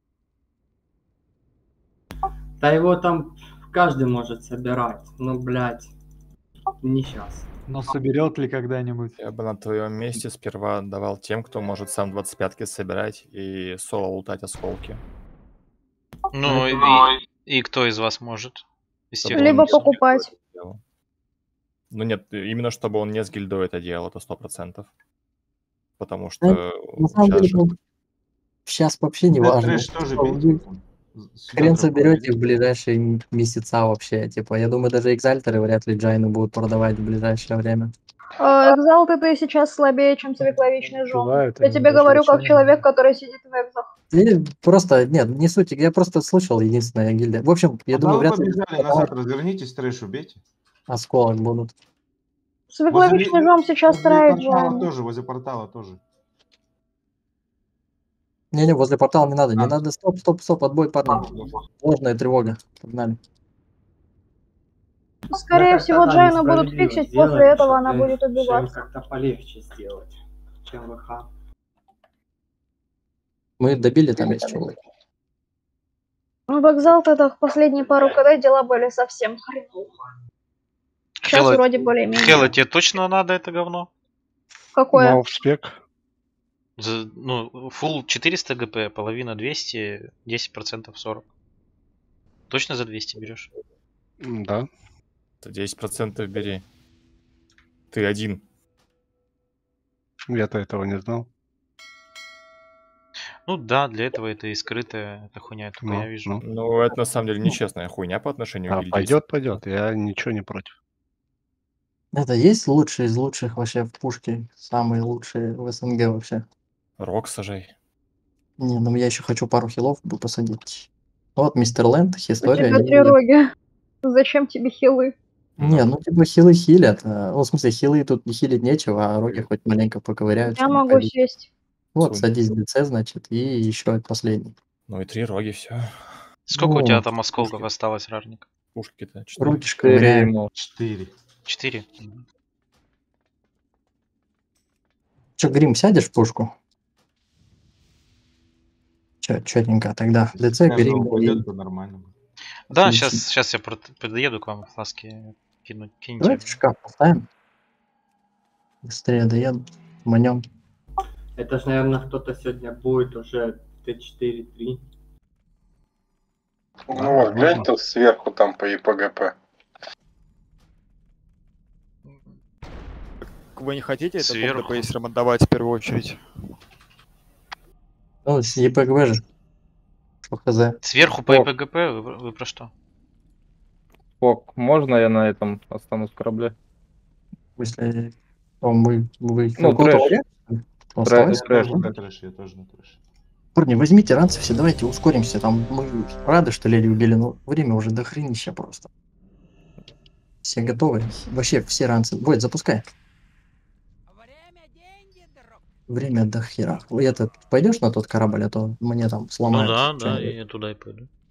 Да его там каждый может собирать. Ну, блядь, не сейчас. Но соберет ли когда-нибудь? Я бы на твоем месте сперва давал тем, кто может сам двадцать пятки собирать и соло лутать осколки. Ну, и, и кто из вас может? Из тех, кто Либо не соберет. покупать. Ну нет, именно чтобы он не с гильдой это делал, это сто процентов. Потому Ну, что на самом сейчас деле, же- ну, сейчас вообще не Да, важно. трэш тоже Что бейте. вы Сюда Хрен дракона соберете бейте. в ближайшие месяца вообще. Типа, я думаю, даже экзальтеры вряд ли Джайны будут продавать в ближайшее время. Э, Экзалты ты сейчас слабее, чем свекловичный жом. Бывает, Я они тебе даже говорю как случайно. человек, который сидит в экзах. И просто, нет, не суть, я просто слышал, единственная гильдия. В общем, я Куда думаю, вы вряд ли побежали назад, развернитесь, трэш убейте. осколок будут. Свекловичный жом сейчас возле травит портала Джайна. тоже, возле портала тоже. Не-не, возле портала не надо, не надо, стоп, стоп, стоп, отбой, парни. Ложная тревога, погнали. Скорее Да всего, как-то, да, Джайну будут несправедливо фиксить, сделали, после этого она чтобы будет чем убиваться. как-то полегче сделать, чем ВХ. Мы добили там есть человек. Ну, в экзалтах последние пару КД дела были совсем хреново. Сейчас Хела, вроде более-менее. Хела, тебе точно надо это говно? Какое? Мал в спек. За- ну, full четыреста ГП, половина двести, десять процентов сорок. Точно за двести берешь? М, Да. Ты десять процентов бери. Ты один. Я-то этого не знал. Ну да, для этого это и скрытая эта хуйня, только Ну, я вижу. ну. Ну, это на самом деле нечестная хуйня по отношению к А гильдии. пойдет, пойдет. Я ничего не против. Это есть лучшие из лучших вообще в пушке? Самые лучшие в СНГ вообще? Рок сажай. Не, ну я еще хочу пару хилов бы посадить. Вот мистер Лэнд, У история. тебя я- три роги. Зачем тебе хилы? Не, ну типа хилы хилят. а, Ну, в смысле, хилы тут не хилить нечего, а роги хоть маленько поковыряются. Я не могу ходить. сесть. Вот, Сунь. садись в ДЦ, значит, и еще последний. Ну и три роги, все. Сколько у тебя Ну, там осколков осталось, Рарник? Пушки-то. четыре. Руки ж ковыряем. ему. Четыре. Четыре. Че, Грим, сядешь в пушку? Че, четенько, тогда. ДЦ, Если Грим, упадет, и- то нормально. Да, Отлично. сейчас, сейчас я прот- подъеду к вам, фласки кину, киньте. Давайте шкаф поставим. Быстрее доеду. Манем. Это ж, наверное, кто-то сегодня будет уже Т четыре три. Ну вот, глянь тут сверху там по ИПГП. Вы не хотите это Сверху. топ-ДПС ремонтовать в первую очередь? Ну, с ЕПГБ же. Что хз. Сверху по ИПГП вы, вы про что? Фок, можно я на этом останусь в корабле? Если о, мы, вы Ну, какого-то трэш. варианта? Трэш, Оставайся. Я трэш. тоже на трэше, я тоже на трэше. Парни, возьмите ранцы все, давайте ускоримся. Там мы рады, что леди убили, но время уже до хренища просто. Все готовы? Вообще все ранцы. Войд, запускай. Время до хера. Этот, пойдешь на тот корабль, а то мне там Ну сломают. да, да, что-нибудь. я туда и пойду.